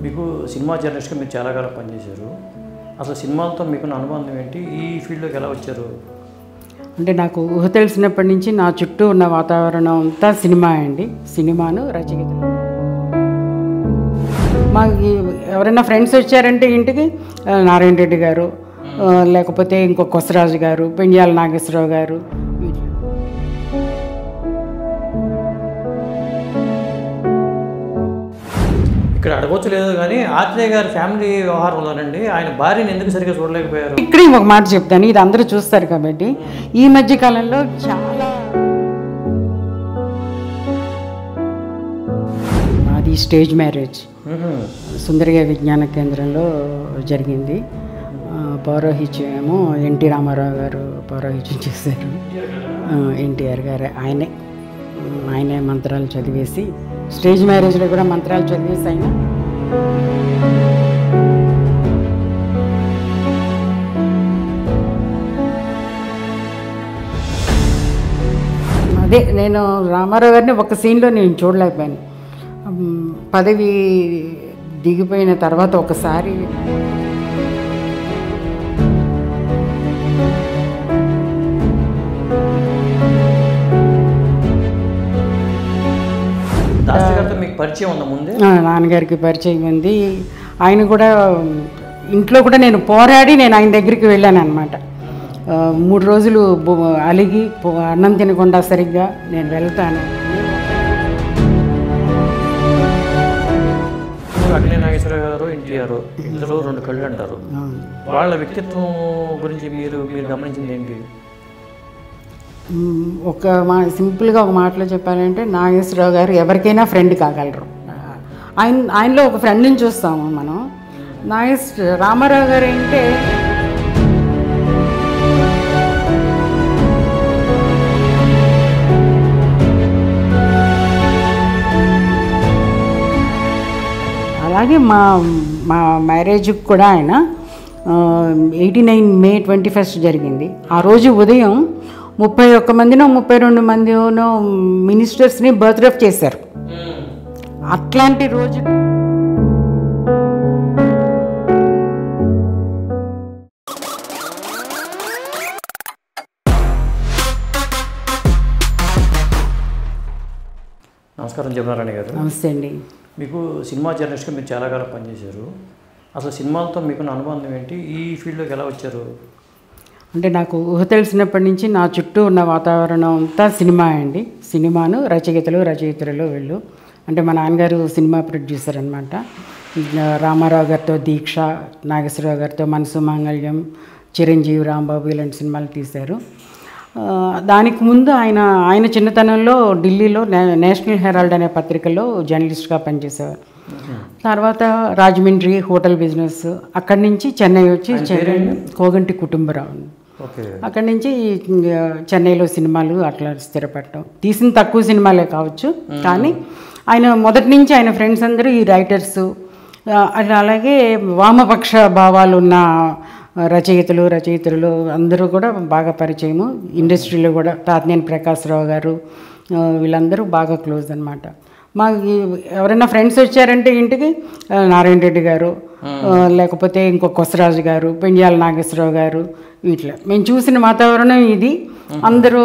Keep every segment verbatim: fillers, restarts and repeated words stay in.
మీకు సినిమా జర్నలిస్ట్గా మీరు చాలా కాలం పనిచేశారు. అసలు సినిమాలతో మీకున్న అనుబంధం ఏంటి? ఈ ఫీల్డ్లోకి ఎలా వచ్చారు? అంటే నాకు ఊహ తెలిసినప్పటి నుంచి నా చుట్టూ ఉన్న వాతావరణం అంతా సినిమా అండి. సినిమాను రచయితలు. మాకు ఎవరైనా ఫ్రెండ్స్ వచ్చారంటే ఇంటికి నారాయణ రెడ్డి గారు, లేకపోతే ఇంకో కొసరాజు గారు, పెండ్యాల నాగేశ్వరరావు గారు. ఇక్కడ అడగవచ్చు లేదు కానీ ఆత్రేయ గారి ఫ్యామిలీ వ్యవహారంలోనండి ఆయన భార్యను ఎందుకు సరిగ్గా చూడలేకపోయారు? ఇక్కడే ఒక మాట చెప్తాను, ఇది అందరూ చూస్తారు కాబట్టి. ఈ మధ్య కాలంలో చాలా అది స్టేజ్ మ్యారేజ్ సుందరయ్య విజ్ఞాన కేంద్రంలో జరిగింది. పౌరోహిత్యం ఏమో ఎన్టీ రామారావు గారు పౌరోహిత్యం చేశారు. ఎన్టీఆర్ గారు ఆయనే ఆయనే మంత్రాలు చదివేసి, స్టేజ్ మ్యారేజ్లో కూడా మంత్రాలు చదివేసి ఆయన అదే నేను రామారావు గారిని ఒక సీన్లో నేను చూడలేకపోయాను. పదవి దిగిపోయిన తర్వాత ఒకసారి మీకు పరిచయం ఉందా ముందే? నాన్నగారికి పరిచయం ఉంది. ఆయన కూడా ఇంట్లో కూడా నేను పోరాడి నేను ఆయన దగ్గరికి వెళ్ళాను అనమాట. మూడు రోజులు అలిగి అన్నం తినకుండా సరిగ్గా నేను వెళ్తాను. అఖిలే నాగేశ్వరరావు గారు, ఎన్టీఆర్ ఇద్దరు రెండు కళ్ళు అంటారు. వాళ్ళ వ్యక్తిత్వం గురించి మీరు మీరు గమనించింది ఏంటి? ఒక మా సింపుల్గా ఒక మాటలో చెప్పాలంటే నాగేశ్వరరావు గారు ఎవరికైనా ఫ్రెండ్ కాగలరు. ఆయన ఆయనలో ఒక ఫ్రెండ్ని చూస్తాము మనం. నాగేశ్వర రామారావు గారు అంటే అలాగే మా మా మ్యారేజ్కి కూడా ఆయన eighty nine May twenty first జరిగింది. ఆ రోజు ఉదయం ముప్పై ఒక్క మందినో ముప్పై రెండు మందినో మినిస్టర్స్ని బర్త్డే చేశారు. అట్లాంటి రోజు నమస్కారం జమునారాణి గారు. నమస్తే అండి. మీకు సినిమా జర్నలిస్ట్గా మీరు చాలా కాలం పనిచేశారు. అసలు సినిమాలతో మీకున్న అనుబంధం ఏంటి? ఈ ఫీల్డ్లోకి ఎలా వచ్చారు? అంటే నాకు ఊహ తెలిసినప్పటి నుంచి నా చుట్టూ ఉన్న వాతావరణం అంతా సినిమా అండి. సినిమాను రచయితలు రచయితలు వీళ్ళు. అంటే మా నాన్నగారు సినిమా ప్రొడ్యూసర్ అనమాట. రామారావు గారితో దీక్ష, నాగేశ్వరరావు గారితో మనసు మాంగళ్యం, చిరంజీవి, రాంబాబు ఇలాంటి సినిమాలు తీశారు. దానికి ముందు ఆయన ఆయన చిన్నతనంలో ఢిల్లీలో నేషనల్ హెరాల్డ్ అనే పత్రికలో జర్నలిస్ట్గా పనిచేసేవారు. తర్వాత రాజమండ్రి హోటల్ బిజినెస్, అక్కడి నుంచి చెన్నై వచ్చి చెన్నై కోగంటి కుటుంబరావు, అక్కడి నుంచి చెన్నైలో సినిమాలు అట్లా స్థిరపడటం. తీసిన తక్కువ సినిమాలే కావచ్చు కానీ ఆయన మొదటి నుంచి ఆయన ఫ్రెండ్స్ అందరూ ఈ రైటర్సు, అలాగే వామపక్ష భావాలు ఉన్న రచయితలు రచయితలు అందరూ కూడా బాగా పరిచయము. ఇండస్ట్రీలో కూడా తాతినేని ప్రకాశ్రావు గారు వీళ్ళందరూ బాగా క్లోజ్ అనమాట. మాకు ఎవరైనా ఫ్రెండ్స్ వచ్చారంటే ఇంటికి నారాయణ రెడ్డి గారు, లేకపోతే ఇంకో కొసరాజు గారు, పెండ్యాల నాగేశ్వరరావు గారు, వీటిలో మేము చూసిన వాతావరణం ఇది. అందరూ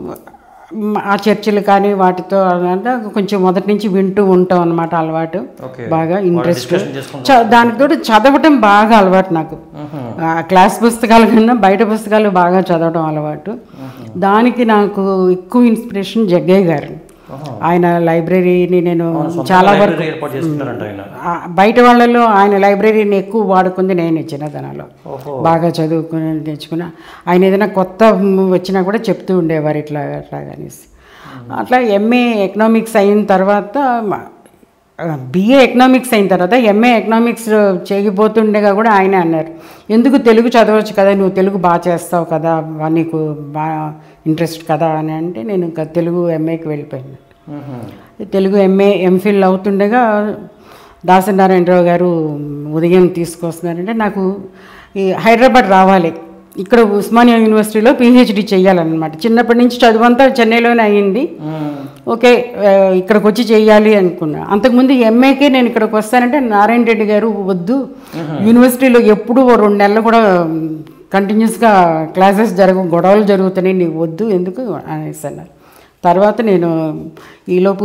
ఆ చర్చలు కానీ వాటితో కొంచెం మొదటి నుంచి వింటూ ఉంటాం అనమాట. అలవాటు బాగా ఇంట్రెస్ట్. దానితో చదవటం బాగా అలవాటు నాకు. క్లాస్ పుస్తకాల కన్నా బయట పుస్తకాలు బాగా చదవటం అలవాటు. దానికి నాకు ఎక్కువ ఇన్స్పిరేషన్ జగ్గయ్య గారు. ఆయన లైబ్రరీని నేను చాలా వరకు బయట వాళ్ళలో ఆయన లైబ్రరీని ఎక్కువ వాడుకుంది నేను చిన్నతనంలో. బాగా చదువుకుని తెచ్చుకున్నా. ఆయన ఏదైనా కొత్త వచ్చినా కూడా చెప్తూ ఉండేవారు ఇట్లా అట్లా అనేసి. అట్లా ఎంఏ ఎకనామిక్స్ అయిన తర్వాత, బిఏ ఎకనామిక్స్ అయిన తర్వాత ఎంఏ ఎకనామిక్స్ చేయబోతుండగా కూడా ఆయనే అన్నారు, ఎందుకు తెలుగు చదవచ్చు కదా, నువ్వు తెలుగు బాగా చేస్తావు కదా, నీకు బాగా ఇంట్రెస్ట్ కదా అని అంటే నేను ఇంకా తెలుగు ఎంఏకి వెళ్ళిపోయాను. తెలుగు ఎంఏ ఎంఫిల్ అవుతుండగా దాసనారాయణరావు గారు ఉదయం తీసుకొస్తున్నారంటే నాకు ఈ హైదరాబాద్ రావాలి, ఇక్కడ ఉస్మానియా యూనివర్సిటీలో పిహెచ్డి చేయాలన్నమాట. చిన్నప్పటి నుంచి చదువంతా చెన్నైలోనే అయ్యింది. ఓకే ఇక్కడికి వచ్చి చేయాలి అనుకున్నా. అంతకుముందు ఎంఏకే నేను ఇక్కడికి వస్తానంటే నారాయణ రెడ్డి గారు వద్దు, యూనివర్సిటీలో ఎప్పుడు రెండు నెలలు కూడా కంటిన్యూస్గా క్లాసెస్ జరగ గొడవలు జరుగుతున్నాయి, నీకు వద్దు ఎందుకు అనేసి అన్నారు. తర్వాత నేను ఈలోపు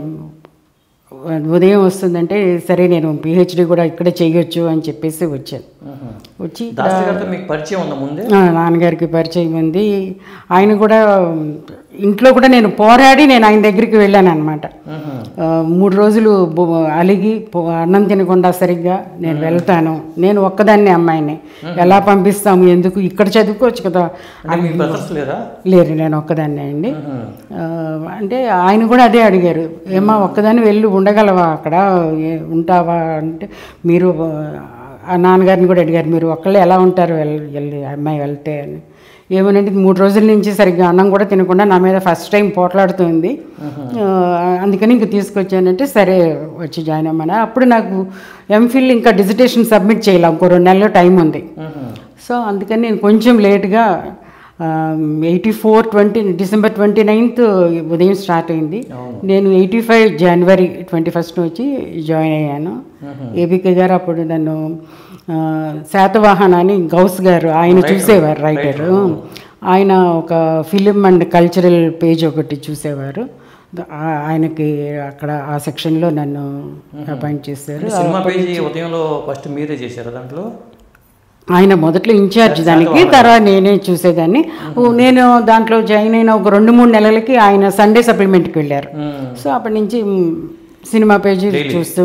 ఉదయం వస్తుందంటే సరే నేను పిహెచ్డి కూడా ఇక్కడే చేయొచ్చు అని చెప్పేసి వచ్చాను. వచ్చి మీకు పరిచయం ఉందా ముందే? నాన్నగారికి పరిచయం ఉంది. ఆయన కూడా ఇంట్లో కూడా నేను పోరాడి నేను ఆయన దగ్గరికి వెళ్ళాను అనమాట. మూడు రోజులు అలిగి అన్నం తినకుండా సరిగ్గా నేను వెళ్తాను, నేను ఒక్కదాన్ని అమ్మాయిని ఎలా పంపిస్తాము, ఎందుకు ఇక్కడ చదువుకోవచ్చు కదా. లేరు, నేను ఒక్కదాన్ని అండి. అంటే ఆయన కూడా అదే అడిగారు, ఏమా ఒక్కదాన్ని వెళ్ళి ఉండగలవా అక్కడ, ఉంటావా అంటే. మీరు ఆ నాన్నగారిని కూడా అడిగారు, మీరు ఒక్కళ్ళే ఎలా ఉంటారు వెళ్ళి అమ్మాయి వెళ్తే అని. ఏమనంటే మూడు రోజుల నుంచి సరిగ్గా అన్నం కూడా తినకుండా నా మీద ఫస్ట్ టైం పోట్లాడుతుంది, అందుకని ఇంక తీసుకొచ్చానంటే సరే వచ్చి జాయిన్ అవ్వమని. అప్పుడు నాకు ఎంఫిల్ ఇంకా డిజిటేషన్ సబ్మిట్ చేయలేం, ఇంకో రెండు నెలలు టైం ఉంది. సో అందుకని నేను కొంచెం లేట్గా eighty four twenty December twenty ninth ఉదయం స్టార్ట్ అయింది. నేను ఎయిటీ ఫైవ్ జనవరి ట్వంటీ ఫస్ట్ వచ్చి జాయిన్ అయ్యాను. ఏబికే గారు అప్పుడు నన్ను శాతవాహన అని గౌస్ గారు ఆయన చూసేవారు, రైటరు. ఆయన ఒక ఫిలిం అండ్ కల్చరల్ పేజ్ ఒకటి చూసేవారు. ఆయనకి అక్కడ ఆ సెక్షన్లో నన్ను అపాయింట్ చేశారు. సినిమా పేజీ ఉదయంలో ఫస్ట్ మీరే చేశారు దాంట్లో? ఆయన మొదట్లో ఇన్ఛార్జ్ దానికి, తర్వాత నేనే చూసేదాన్ని. నేను దాంట్లో జాయిన్ అయిన ఒక రెండు మూడు నెలలకి ఆయన సండే సప్లిమెంట్కి వెళ్ళారు. సో అప్పటి నుంచి సినిమా పేజీ చూస్తూ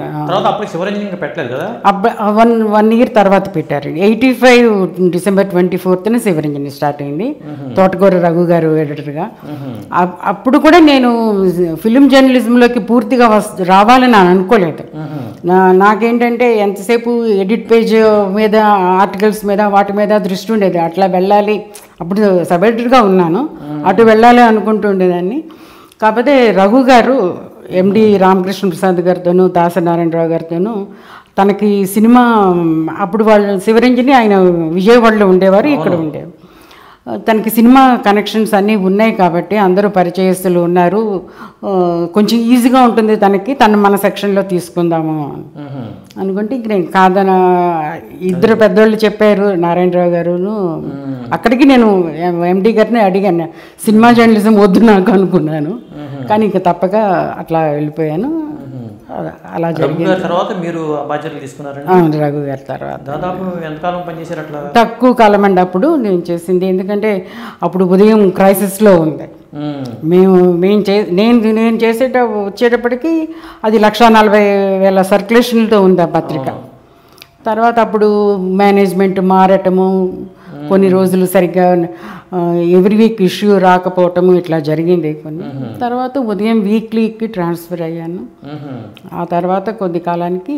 వన్ వన్ ఇయర్ తర్వాత పెట్టారు. ఎయిటీ ఫైవ్ డిసెంబర్ ట్వంటీ ఫోర్త్న శివరంజని స్టార్ట్ అయింది, తోటకూర రఘు గారు ఎడిటర్గా. అప్పుడు కూడా నేను ఫిలిం జర్నలిజంలోకి పూర్తిగా రావాలని అనుకోలేదు. నా నాకేంటంటే ఎంతసేపు ఎడిట్ పేజ్ మీద ఆర్టికల్స్ మీద వాటి మీద దృష్టి ఉండేది. అట్లా వెళ్ళాలి, అప్పుడు సబ్ ఎడిటర్గా ఉన్నాను, అటు వెళ్ళాలి అనుకుంటూ ఉండేదాన్ని. కాకపోతే రఘు గారు ఎండి రామకృష్ణ ప్రసాద్ గారితోనూ దాసనారాయణరావు గారితోనూ తనకి సినిమా అప్పుడు వాళ్ళు శివరంజని ఆయన విజయవాడలో ఉండేవారు, ఇక్కడ ఉండేవారు. తనకి సినిమా కనెక్షన్స్ అన్నీ ఉన్నాయి కాబట్టి అందరూ పరిచయస్తులు ఉన్నారు, కొంచెం ఈజీగా ఉంటుంది తనకి, తను మన సెక్షన్లో తీసుకుందాము అనుకుంటే ఇంక నేను కాదన ఇద్దరు పెద్దోళ్ళు చెప్పారు, నారాయణరావు గారును. అక్కడికి నేను ఎండి గారిని అడిగాను, సినిమా జర్నలిజం వద్దు నాకు అనుకున్నాను, కానీ ఇంక తప్పక అట్లా వెళ్ళిపోయాను. అలా జరిగింది. తర్వాత మీరు బాధ్యతలు తీసుకున్నారు? రఘు గారి తర్వాత దాదాపు ఎంతకాలం పనిచేశారు? అట్లా తక్కువ కాలం అండి అప్పుడు నేను చేసింది, ఎందుకంటే అప్పుడు ఉదయం క్రైసిస్లో ఉంది. మేము మేము చే నేను నేను చేసేట వచ్చేటప్పటికి అది లక్షా నలభై వేల సర్క్యులేషన్లతో ఉంది ఆ పత్రిక. తర్వాత అప్పుడు మేనేజ్మెంట్ మారటము, కొన్ని రోజులు సరిగ్గా ఎవ్రీ వీక్ ఇష్యూ రాకపోవటము ఇట్లా జరిగింది కొన్ని. తర్వాత ఉదయం వీక్లీకి ట్రాన్స్ఫర్ అయ్యాను. ఆ తర్వాత కొద్ది కాలానికి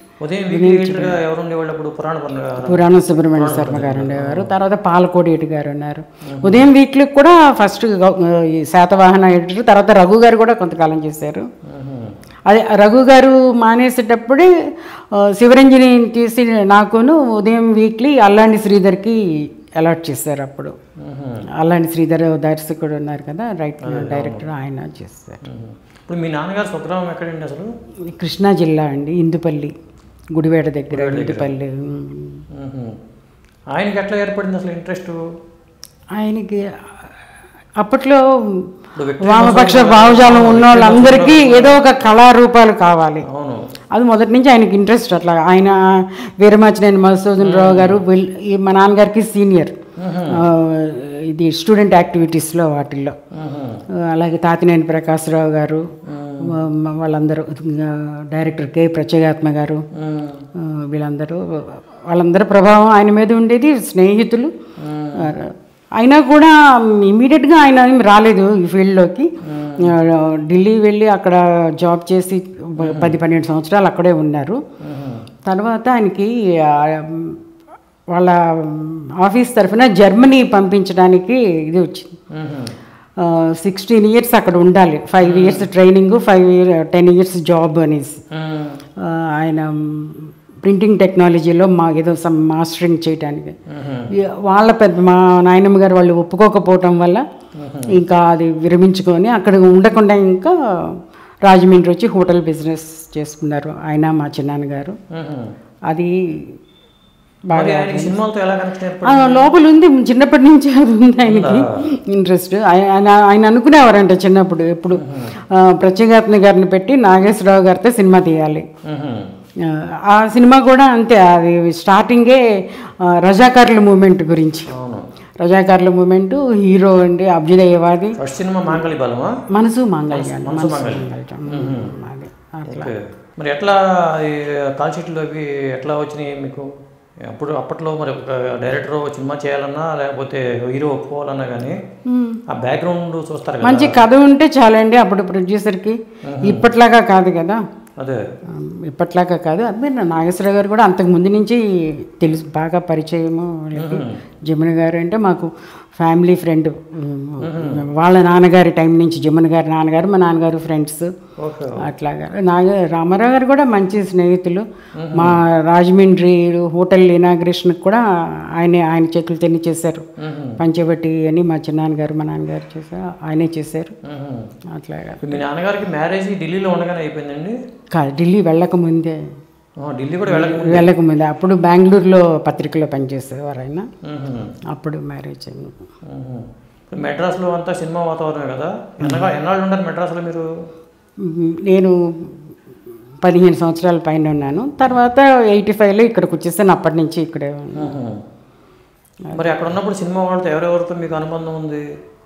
పురాణ సుబ్రహ్మణ్య శర్మ గారు ఉండేవారు, తర్వాత పాలకోడి ఎడి గారు ఉన్నారు. ఉదయం వీక్లీకి కూడా ఫస్ట్ శాతవాహన ఎడిటర్, తర్వాత రఘు గారు కూడా కొంతకాలం చేశారు. అదే రఘు గారు మానేసేటప్పుడే శివరంజని తీసి నాకును ఉదయం వీక్లీ అల్లాండి శ్రీధర్కి అలాట్ చేశారు. అప్పుడు అల్లాండి శ్రీధర్ దర్శకుడు ఉన్నారు కదా, రైట్ డైరెక్టర్, ఆయన చేస్తారు. ఇప్పుడు మీ నాన్నగారు స్వగ్రామం ఎక్కడండి అసలు? కృష్ణా జిల్లా అండి, ఇందుపల్లి, గుడివేడ దగ్గర ఇందుపల్లి. ఆయనకి ఎట్లా ఏర్పడింది అసలు ఇంట్రెస్ట్? ఆయనకి అప్పట్లో వామపక్ష భావజాలం ఉన్న వాళ్ళందరికీ ఏదో ఒక కళారూపాలు కావాలి, అది మొదటి నుంచి ఆయనకి ఇంట్రెస్ట్. అట్లా ఆయన వీరమాచినేని మధుసూదన్ రావు గారు మా నాన్నగారికి సీనియర్ ఇది స్టూడెంట్ యాక్టివిటీస్లో వాటిల్లో. అలాగే తాతినేని ప్రకాశ్రావు గారు, వాళ్ళందరూ, డైరెక్టర్ కె ప్రత్యేగాత్మ గారు, వీళ్ళందరూ వాళ్ళందరూ ప్రభావం ఆయన మీద ఉండేది. స్నేహితులు అయినా కూడా ఇమీడియట్గా ఆయన రాలేదు ఈ ఫీల్డ్లోకి. ఢిల్లీ వెళ్ళి అక్కడ జాబ్ చేసి పది పన్నెండు సంవత్సరాలు అక్కడే ఉన్నారు. తర్వాత ఆయనకి వాళ్ళ ఆఫీస్ తరఫున జర్మనీ పంపించడానికి ఇది వచ్చింది. సిక్స్టీన్ ఇయర్స్ అక్కడ ఉండాలి, five years training, five year ten years job అనేసి ఆయన ప్రింటింగ్ టెక్నాలజీలో మా ఏదో సమ్ మాస్టరింగ్ చేయడానికి. వాళ్ళ పెద్ద మా నాయనమ్మ గారు వాళ్ళు ఒప్పుకోకపోవటం వల్ల ఇంకా అది విరమించుకొని అక్కడ ఉండకుండా ఇంకా రాజమండ్రి వచ్చి హోటల్ బిజినెస్ చేసుకున్నారు ఆయన మా చిన్నాన్నగారు. అది బాగా లోపల ఉంది, చిన్నప్పటి నుంచి అది ఉంది ఆయనకి ఇంట్రెస్ట్. ఆయన ఆయన అనుకునేవారంట చిన్నప్పుడు ఎప్పుడు ప్రత్యేగాత్మ గారిని పెట్టి నాగేశ్వరరావు గారితో సినిమా తీయాలి. ఆ సినిమా కూడా అంతే, అది స్టార్టింగే రజాకారుల మూమెంట్ గురించి. రజాకారుల మూమెంట్ హీరో అండి అభ్యుదయవాది. మనసు మాంగళ్యం. అట్లా మరి ఎట్లా కాల్ షీట్లు అవి ఎట్లా వచ్చినాయి మీకు? అప్పుడు అప్పట్లో మరి ఒక డైరెక్టర్ సినిమా చేయాలన్నా లేకపోతే హీరో ఒప్పుకోవాలన్నా కానీ ఆ బ్యాక్గ్రౌండ్ చూస్తారు కదా, మంచి కథ ఉంటే చాలండి అప్పుడు ప్రొడ్యూసర్కి. ఇప్పట్లాగా కాదు కదా, అదే ఇప్పట్లాగా కాదు. అదే నాగేశ్వరరావు గారు కూడా అంతకు ముందు నుంచి తెలుసు, బాగా పరిచయము. జమున గారు అంటే మాకు ఫ్యామిలీ ఫ్రెండ్. వాళ్ళ నాన్నగారి టైం నుంచి జమున గారి నాన్నగారు మా నాన్నగారు ఫ్రెండ్స్. అట్లాగా నాగ రామారావు గారు కూడా మంచి స్నేహితులు. మా రాజమండ్రి హోటల్ ఇనాగ్రేషన్కి కూడా ఆయనే ఆయన చేతులు తెన్ని చేశారు. పంచవటి అని మా చిన్నాన్నగారు మా నాన్నగారు చేశారు, ఆయనే చేశారు. అట్లాగా మీ నాన్నగారికి మ్యారేజ్ ఢిల్లీలో ఉండగానే అయిపోయిందండి? కాదు, ఢిల్లీ వెళ్ళకముందే. ఢిల్లీ కూడా వెళ్ళకముందే అప్పుడు బెంగళూరులో పత్రికలో పనిచేసేవారు ఆయన. అప్పుడు మ్యారేజ్ అయింది. మెడ్రాస్లో అంతా సినిమా వాతావరణం కదా, ఎన్నాళ్ళు ఉన్నారు మెడ్రాస్లో మీరు? నేను పదిహేను సంవత్సరాల పైన ఉన్నాను. తర్వాత ఎయిటీ ఫైవ్లో ఇక్కడికి వచ్చేసాను. అప్పటి నుంచి ఇక్కడే ఉన్నాను. మరి అక్కడ ఉన్నప్పుడు సినిమా వాళ్ళతో ఎవరెవరితో మీకు అనుబంధం ఉంది?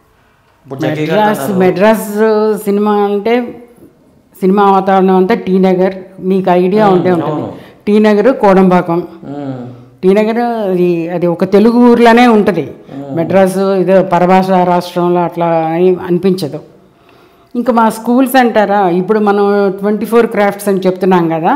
మెడ్రాస్ మెడ్రాస్ సినిమా అంటే సినిమా వాతావరణం అంతా టీ నగర్, మీకు ఐడియా ఉంటే ఉంటుంది. టీ నగర్, కోడంబాకం. టీ నగర్ అది అది ఒక తెలుగు ఊర్లోనే ఉంటుంది. మెడ్రాసు ఇదో పరభాష రాష్ట్రంలో అట్లా అని అనిపించదు. ఇంకా మా స్కూల్స్ అంటారా, ఇప్పుడు మనం ట్వంటీ ఫోర్ క్రాఫ్ట్స్ అని చెప్తున్నాం కదా,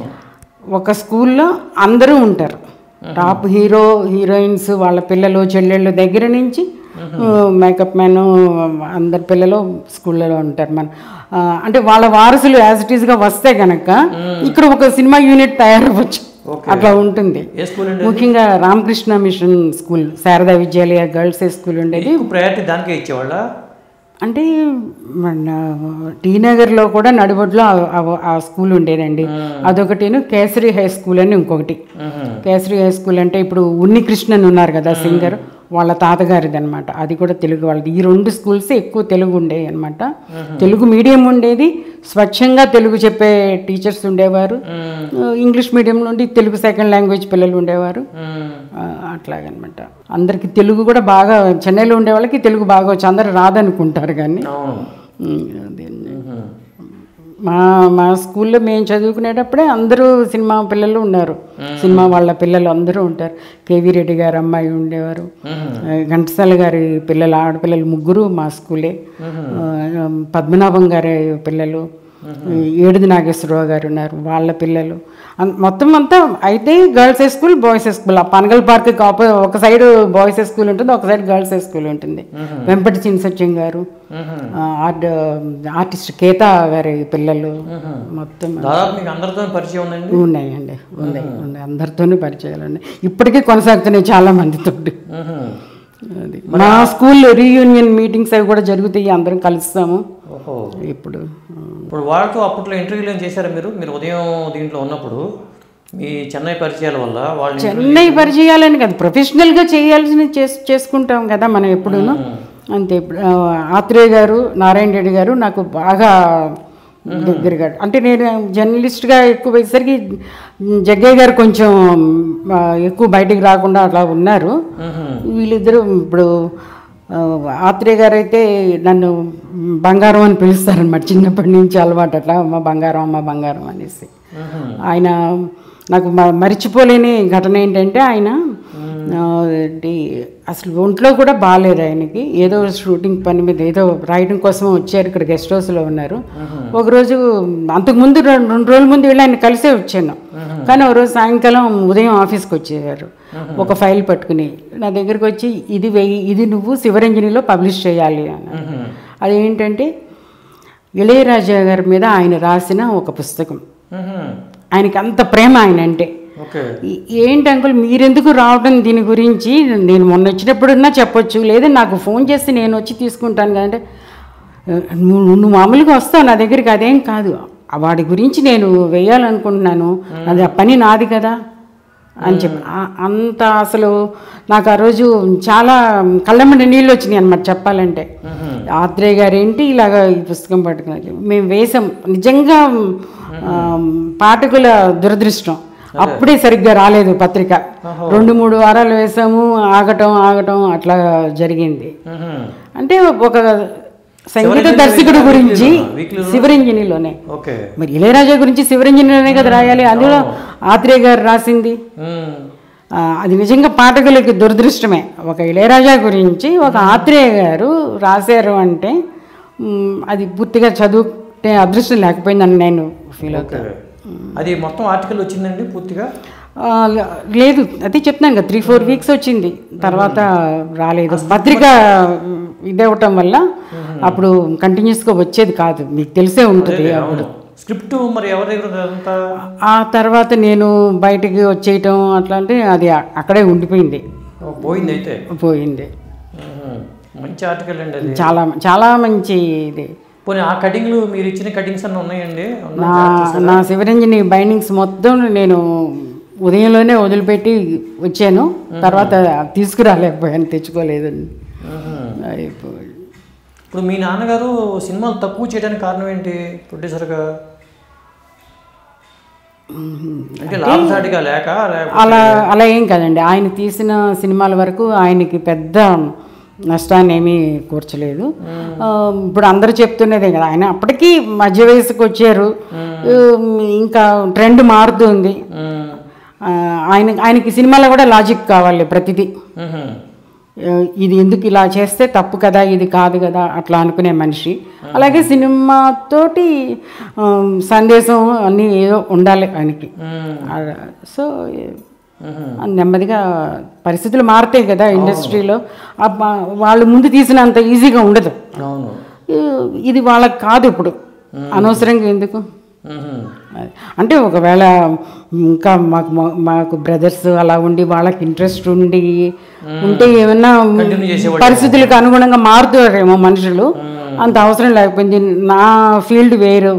ఒక స్కూల్లో అందరూ ఉంటారు. టాప్ హీరో హీరోయిన్స్ వాళ్ళ పిల్లలు చెల్లెళ్ళు దగ్గర నుంచి మేకప్ మ్యాన్ అందరి పిల్లలు స్కూళ్ళలో ఉంటారు. మన అంటే వాళ్ళ వారసులు యాజ్ ఇట్ ఈస్గా వస్తే కనుక ఇక్కడ ఒక సినిమా యూనిట్ తయారవ్వచ్చు. అట్లా ఉంటుంది. ముఖ్యంగా Ramakrishna mission school, Sarada Vidyalaya girls high school ఉండేది. ప్రయారిటీ దానికే ఇచ్చేవాళ్ళ? అంటే మన టీ నగర్లో కూడా నడిబొడ్లో ఆ స్కూల్ ఉండేదండి. అదొకటిను కేసరి హై స్కూల్ అని ఇంకొకటి. కేసరి హై స్కూల్ అంటే ఇప్పుడు ఉన్ని కృష్ణన్ ఉన్నారు కదా సింగర్, వాళ్ళ తాతగారిది అనమాట. అది కూడా తెలుగు వాళ్ళది. ఈ రెండు స్కూల్స్ ఎక్కువ తెలుగు ఉండేవి అనమాట. తెలుగు మీడియం ఉండేది, స్వచ్ఛంగా తెలుగు చెప్పే టీచర్స్ ఉండేవారు. ఇంగ్లీష్ మీడియం నుండి తెలుగు సెకండ్ లాంగ్వేజ్ పిల్లలు ఉండేవారు. అట్లాగనమాట. అందరికి తెలుగు కూడా బాగా, చెన్నైలో ఉండే వాళ్ళకి తెలుగు బాగా వచ్చి అందరు రాదనుకుంటారు కానీ. మా మా స్కూల్లో మేము చదువుకునేటప్పుడే అందరూ సినిమా పిల్లలు ఉన్నారు. సినిమా వాళ్ళ పిల్లలు అందరూ ఉంటారు. కేవీ రెడ్డి గారు అమ్మాయి ఉండేవారు, ఘంటసాల గారి పిల్లలు ఆడపిల్లలు ముగ్గురు మా స్కూలే, పద్మనాభం గారి పిల్లలు, ఏడుది నాగేశ్వరరావు గారు ఉన్నారు వాళ్ళ పిల్లలు, మొత్తం అంతా. అయితే girls high school, boys high school. ఆ పనగల్ పార్క్ కాపో ఒక సైడ్ బాయ్స్ హై స్కూల్ ఉంటుంది, ఒక సైడ్ గర్ల్స్ హై స్కూల్ ఉంటుంది. వెంపటి చిన్సత్యం గారు, ఆర్ట్ ఆర్టిస్ట్ కేతా గారి పిల్లలు మొత్తం ఉన్నాయండి. ఉన్నాయి ఉన్నాయి అందరితోనూ పరిచయాలు ఉన్నాయి, ఇప్పటికీ కొనసాగుతున్నాయి చాలా మందితో. అది మా స్కూల్ రీయూనియన్ మీటింగ్స్ అవి కూడా జరుగుతాయి, అందరం కలుస్తాము. ఇప్పుడు ఇప్పుడు వాళ్ళతో అప్పట్లో ఇంటర్వ్యూలు ఏం చేశారా మీరు? మీరు ఉదయం దీంట్లో ఉన్నప్పుడు మీ చెన్నై పరిచయాల వల్ల వాళ్ళు చెన్నై పరిచయాలని కదా, ప్రొఫెషనల్గా చేయాల్సిన చేసుకుంటాం కదా మనం ఎప్పుడూను. అంతే. ఇప్పుడు ఆత్రేయ గారు, నారాయణ రెడ్డి గారు నాకు బాగా దగ్గరగా, అంటే నేను జర్నలిస్ట్గా ఎక్కువ వేసరికి జగ్గయ్య గారు కొంచెం ఎక్కువ బయటికి రాకుండా అట్లా ఉన్నారు. వీళ్ళిద్దరూ ఇప్పుడు ఆత్రేయ గారు అయితే నన్ను బంగారం అని పిలుస్తారనమాట, చిన్నప్పటి నుంచి అలవాటు అట్లా, అమ్మ బంగారం అమ్మ బంగారం అనేసి. ఆయన నాకు మరిచిపోలేని ఘటన ఏంటంటే, ఆయన అసలు ఒంట్లో కూడా బాగాలేదు ఆయనకి, ఏదో షూటింగ్ పని మీద ఏదో రాయడం కోసం వచ్చారు, ఇక్కడ గెస్ట్ హౌస్లో ఉన్నారు. ఒకరోజు అంతకుముందు రెండు రెండు రోజుల ముందు వెళ్ళి ఆయన కలిసే వచ్చాను, కానీ ఒకరోజు సాయంకాలం ఉదయం ఆఫీస్కి వచ్చేవారు ఒక ఫైల్ పట్టుకుని నా దగ్గరికి వచ్చి, ఇది వెయ్యి ఇది నువ్వు శివరంజనిలో పబ్లిష్ చేయాలి అని. అదేంటంటే ఇళయరాజా గారి మీద ఆయన రాసిన ఒక పుస్తకం. ఆయనకి అంత ప్రేమ ఆయన అంటే. ఓకే. ఏంటి అంకుల్ మీరెందుకు రావడం దీని గురించి, నేను మొన్న వచ్చినప్పుడున్నా చెప్పొచ్చు, లేదా నాకు ఫోన్ చేసి నేను వచ్చి తీసుకుంటాను కదంటే, నువ్వు నువ్వు మామూలుగా వస్తావు నా దగ్గరికి, అదేం కాదు, వాడి గురించి నేను వేయాలనుకుంటున్నాను, అది ఆ పని నాది కదా అని చెప్పి అంత అసలు నాకు ఆ రోజు చాలా కళ్ళమ్మడి నీళ్ళు వచ్చినాయి అనమాట చెప్పాలంటే. ఆత్రేయ గారు ఏంటి ఇలాగ ఈ పుస్తకం పట్టుకుని మేము వేసాం. నిజంగా పాఠకుల దురదృష్టం, అప్పుడే సరిగ్గా రాలేదు పత్రిక. రెండు మూడు వారాలు వేసాము, ఆగటం ఆగటం అట్లా జరిగింది. అంటే ఒక సంగీత దర్శకుడు గురించి శివరంజనిలోనే, మరి ఇళయరాజా గురించి శివరంజనిలోనే కదా రాయాలి, అందులో ఆత్రేయ గారు రాసింది. అది నిజంగా పాఠకులకి దురదృష్టమే. ఒక ఇళయరాజా గురించి ఒక ఆత్రేయ గారు రాశారు అంటే అది పూర్తిగా చదువుతే అదృష్టం లేకపోయిందని నేను ఫీల్ అవుతాను. అది మొత్తం ఆర్టికల్ వచ్చిందండి పూర్తిగా? లేదు, అదే చెప్తున్నాను కదా, త్రీ ఫోర్ వీక్స్ వచ్చింది, తర్వాత రాలేదు. పత్రిక ఇదవటం వల్ల అప్పుడు కంటిన్యూస్గా వచ్చేది కాదు, మీకు తెలిసే ఉంటుంది. అప్పుడు స్క్రిప్ట్ మరి ఎవరి దగ్గర? ఆ తర్వాత నేను బయటికి వచ్చేయటం అట్లా అంటే అది అక్కడే ఉండిపోయింది. పోయింది అయితే పోయింది. మంచి ఆర్టికల్ అండి అది, చాలా చాలా మంచి ఇది. పోనీ ఆ కటింగ్లు మీరు ఇచ్చిన కటింగ్స్ అన్నీ ఉన్నాయండి? నా నా శివరంజని బైండింగ్స్ మొత్తం నేను ఉదయంలోనే వదిలిపెట్టి వచ్చాను, తర్వాత తీసుకురాలేకపోయాను, తెచ్చుకోలేదండి. ఇప్పుడు మీ నాన్నగారు సినిమాలు తక్కువ చేయడానికి కారణం ఏంటి ప్రొడ్యూసర్గా? అంటే లాభసాటిగా లేక? అలా అలా ఏం కాదండి, ఆయన తీసిన సినిమాల వరకు ఆయనకి పెద్ద నష్టాన్ని ఏమీ కూర్చలేదు. ఇప్పుడు అందరూ చెప్తున్నదే కదా, ఆయన అప్పటికీ మధ్య వయసుకు వచ్చారు, ఇంకా ట్రెండ్ మారుతుంది. ఆయన ఆయనకి సినిమాలో కూడా లాజిక్ కావాలి ప్రతిదీ. ఇది ఎందుకు ఇలా చేస్తే తప్పు కదా, ఇది కాదు కదా అట్లా అనుకునే మనిషి. అలాగే సినిమాతోటి సందేశం అన్నీ ఏదో ఉండాలి ఆయనకి. సో నెమ్మదిగా పరిస్థితులు మారుతాయి కదా ఇండస్ట్రీలో, వాళ్ళు ముందు తీసినంత ఈజీగా ఉండదు. ఇది వాళ్ళకి కాదు ఇప్పుడు, అనవసరంగా ఎందుకు అంటే. ఒకవేళ ఇంకా మాకు మాకు బ్రదర్స్ అలా ఉండి వాళ్ళకి ఇంట్రెస్ట్ ఉండి ఉంటే ఏమన్నా పరిస్థితులకు అనుగుణంగా మారుతారేమో మనుషులు, అంత అవసరం లేకపోయింది. నా ఫీల్డ్ వేరు.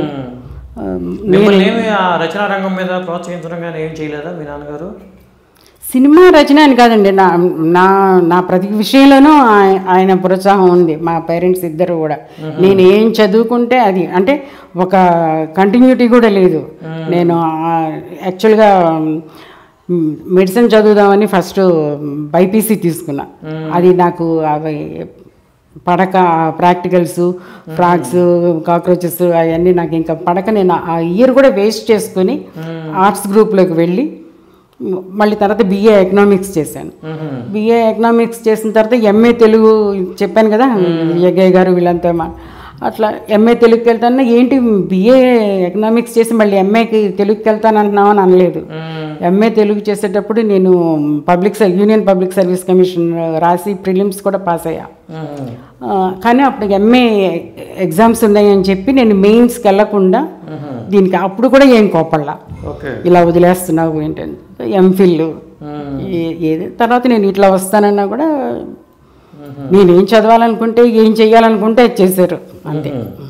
రచనా రంగం మీద ప్రోత్సహించడం కానీ ఏం చేయలేదా మీ నాన్నగారు? సినిమా రచన అని కాదండి, నా నా నా ప్రతి విషయంలోనూ ఆయన ప్రోత్సాహం ఉంది. మా పేరెంట్స్ ఇద్దరు కూడా నేను ఏం చదువుకుంటే అది, అంటే ఒక కంటిన్యూటీ కూడా లేదు. నేను యాక్చువల్గా మెడిసిన్ చదువుదామని ఫస్ట్ బైపీసీ తీసుకున్నా, అది నాకు అవి పడక, ప్రాక్టికల్స్, ఫ్రాక్స్, కాక్రోచెస్ అవన్నీ నాకు ఇంకా పడక, నేను ఆ ఇయర్ కూడా వేస్ట్ చేసుకుని ఆర్ట్స్ గ్రూప్లోకి వెళ్ళి మళ్ళీ తర్వాత బిఏ ఎకనామిక్స్ చేశాను. బిఏ ఎకనామిక్స్ చేసిన తర్వాత ఎంఏ తెలుగు చెప్పాను కదా, యగ్గయ్య గారు వీళ్ళంతా అట్లా ఎంఏ తెలుగుకి వెళ్తాను. ఏంటి బిఏ ఎకనామిక్స్ చేసి మళ్ళీ ఎంఏకి తెలుగుకి వెళ్తాను అంటున్నావు అని అనలేదు. ఎంఏ తెలుగు చేసేటప్పుడు నేను public union public service commission రాసి ప్రిలిమ్స్ కూడా పాస్ అయ్యా. కానీ అప్పుడు ఎంఏ ఎగ్జామ్స్ ఉన్నాయని చెప్పి నేను మెయిన్స్కి వెళ్ళకుండా దీనికి అప్పుడు కూడా ఏం కోపడలా, ఇలా వదిలేస్తున్నావు ఏంటంటే ఎంఫిల్ ఏది. తర్వాత నేను ఇట్లా వస్తానన్నా కూడా నేనేం చదవాలనుకుంటే ఏం చెయ్యాలనుకుంటే అది చేశారు అంతే.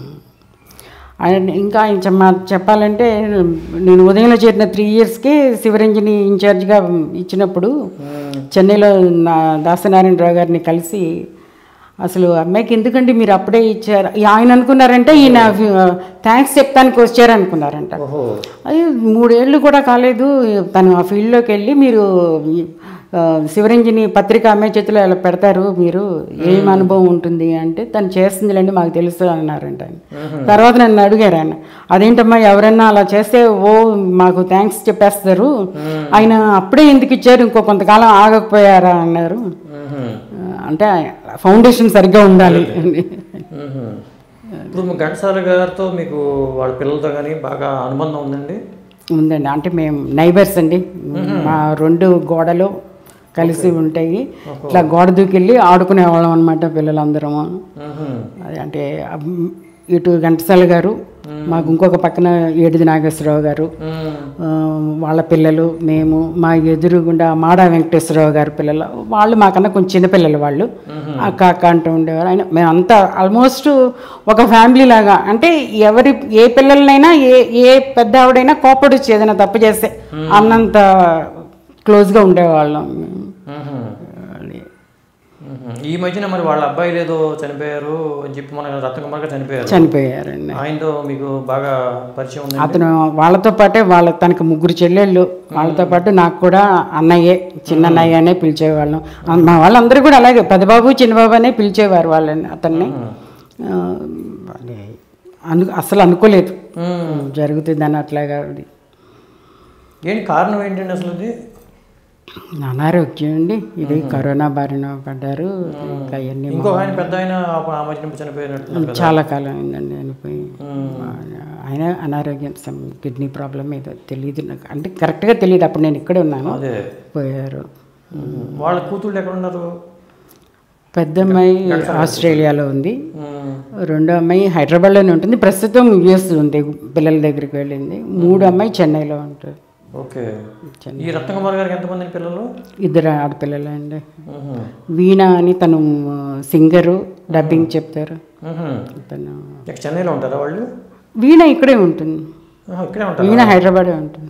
ఆయన ఇంకా ఆయన చెప్పాలంటే నేను ఉదయంలో చేరిన త్రీ ఇయర్స్కే శివరంజని ఇన్ఛార్జ్గా ఇచ్చినప్పుడు చెన్నైలో నా దాసనారాయణరావు గారిని కలిసి అసలు అమ్మాయికి ఎందుకంటే మీరు అప్పుడే ఇచ్చారు ఆయన అనుకున్నారంటే, ఈయన థ్యాంక్స్ చెప్తానికి వచ్చారనుకున్నారంట. అది మూడేళ్ళు కూడా కాలేదు తను ఆ ఫీల్డ్లోకి వెళ్ళి, మీరు శివరంజని పత్రిక అమ్మాయి చేతిలో ఇలా పెడతారు, మీరు ఏం అనుభవం ఉంటుంది అంటే, తను చేస్తుందిలేండి మాకు తెలుసు అన్నారంట. తర్వాత నన్ను అడిగారు ఆయన, అదేంటమ్మా ఎవరన్నా అలా చేస్తే ఓ మాకు థ్యాంక్స్ చెప్పేస్తారు, ఆయన అప్పుడే ఎందుకు ఇచ్చారు, ఇంకో కొంతకాలం ఆగకపోయారా అన్నారు. అంటే ఫౌండేషన్ సరిగ్గా ఉండాలి. ఇప్పుడు ఘంటసాల గారితో మీకు వాళ్ళ పిల్లలతో కానీ బాగా అనుబంధం ఉందండి? ఉందండి, అంటే మేము నైబర్స్ అండి, మా రెండు గోడలు కలిసి ఉంటాయి, ఇట్లా గోడ దూకెళ్ళి ఆడుకునేవాళ్ళం అనమాట పిల్లలందరము. అది అంటే ఇటు ఘంటసాల గారు మాకు ఇంకొక పక్కన ఏడిది నాగేశ్వరరావు గారు, వాళ్ళ పిల్లలు, మేము, మా ఎదురుగుండా మాడా వెంకటేశ్వరరావు గారి పిల్లలు, వాళ్ళు మాకన్నా కొంచెం చిన్నపిల్లలు, వాళ్ళు అక్క అక్క అంటూ ఉండేవారు. ఆయన మేమంతా ఆల్మోస్ట్ ఒక ఫ్యామిలీ లాగా. అంటే ఎవరి ఏ పిల్లలనైనా ఏ ఏ పెద్ద ఆవిడైనా కోపడొచ్చు ఏదైనా తప్పు చేస్తే, అన్నంత క్లోజ్గా ఉండేవాళ్ళం. ఈ మధ్యన మరి వాళ్ళ అబ్బాయిలు ఏదో చనిపోయారు అని చెప్పి మన రత్నకుమార్ గారు చనిపోయారు చనిపోయారండి ఆయనతో మీకు బాగా పరిచయం ఉంది? అతను వాళ్ళతో పాటే, వాళ్ళ తనకి ముగ్గురు చెల్లెళ్ళు, వాళ్ళతో పాటు నాకు కూడా అన్నయ్యే, చిన్న అన్నయ్య అనే పిలిచేవాళ్ళం. మా వాళ్ళందరూ కూడా అలాగే పెద్దబాబు చిన్నబాబు అనే పిలిచేవారు వాళ్ళని, అతన్ని. అను అసలు అనుకోలేదు జరుగుతుందని అట్లాగా. ఏంటి కారణం ఏంటండి అసలు? అది అనారోగ్యం అండి, ఇది కరోనా బారిన పడ్డారు. ఇంకా అవన్నీ ఇంకో ఆయన పెద్ద ఆయన ఆ మధ్యన చనిపోయినట్టు చాలా కాలం అయిందండి చనిపోయి. ఆయన అనారోగ్యం, సమ్ కిడ్నీ ప్రాబ్లం ఏదో తెలియదు నాకు, అంటే కరెక్ట్గా తెలియదు, అప్పుడు నేను ఇక్కడే ఉన్నాను. పోయారు. వాళ్ళ కూతుళ్ళు ఎక్కడ ఉన్నారు? పెద్ద అమ్మాయి ఆస్ట్రేలియాలో ఉంది, రెండో అమ్మాయి హైదరాబాద్లోనే ఉంటుంది, ప్రస్తుతం యుఎస్ ఉంది, పిల్లల దగ్గరికి వెళ్ళింది. మూడో అమ్మాయి చెన్నైలో ఉంటుంది. ఓకే. ఈ రత్నకుమార్ గారికి ఎంతమంది పిల్లలు? ఇద్దరు ఆడపిల్లలు అండి. వీణ అని తను సింగరు, డబ్బింగ్ చెప్తారు. తను చెన్నైలో ఉంటారా వాళ్ళు? వీణ ఇక్కడే ఉంటుంది, ఇక్కడే ఉంటారు. వీణ హైదరాబాదే ఉంటుంది.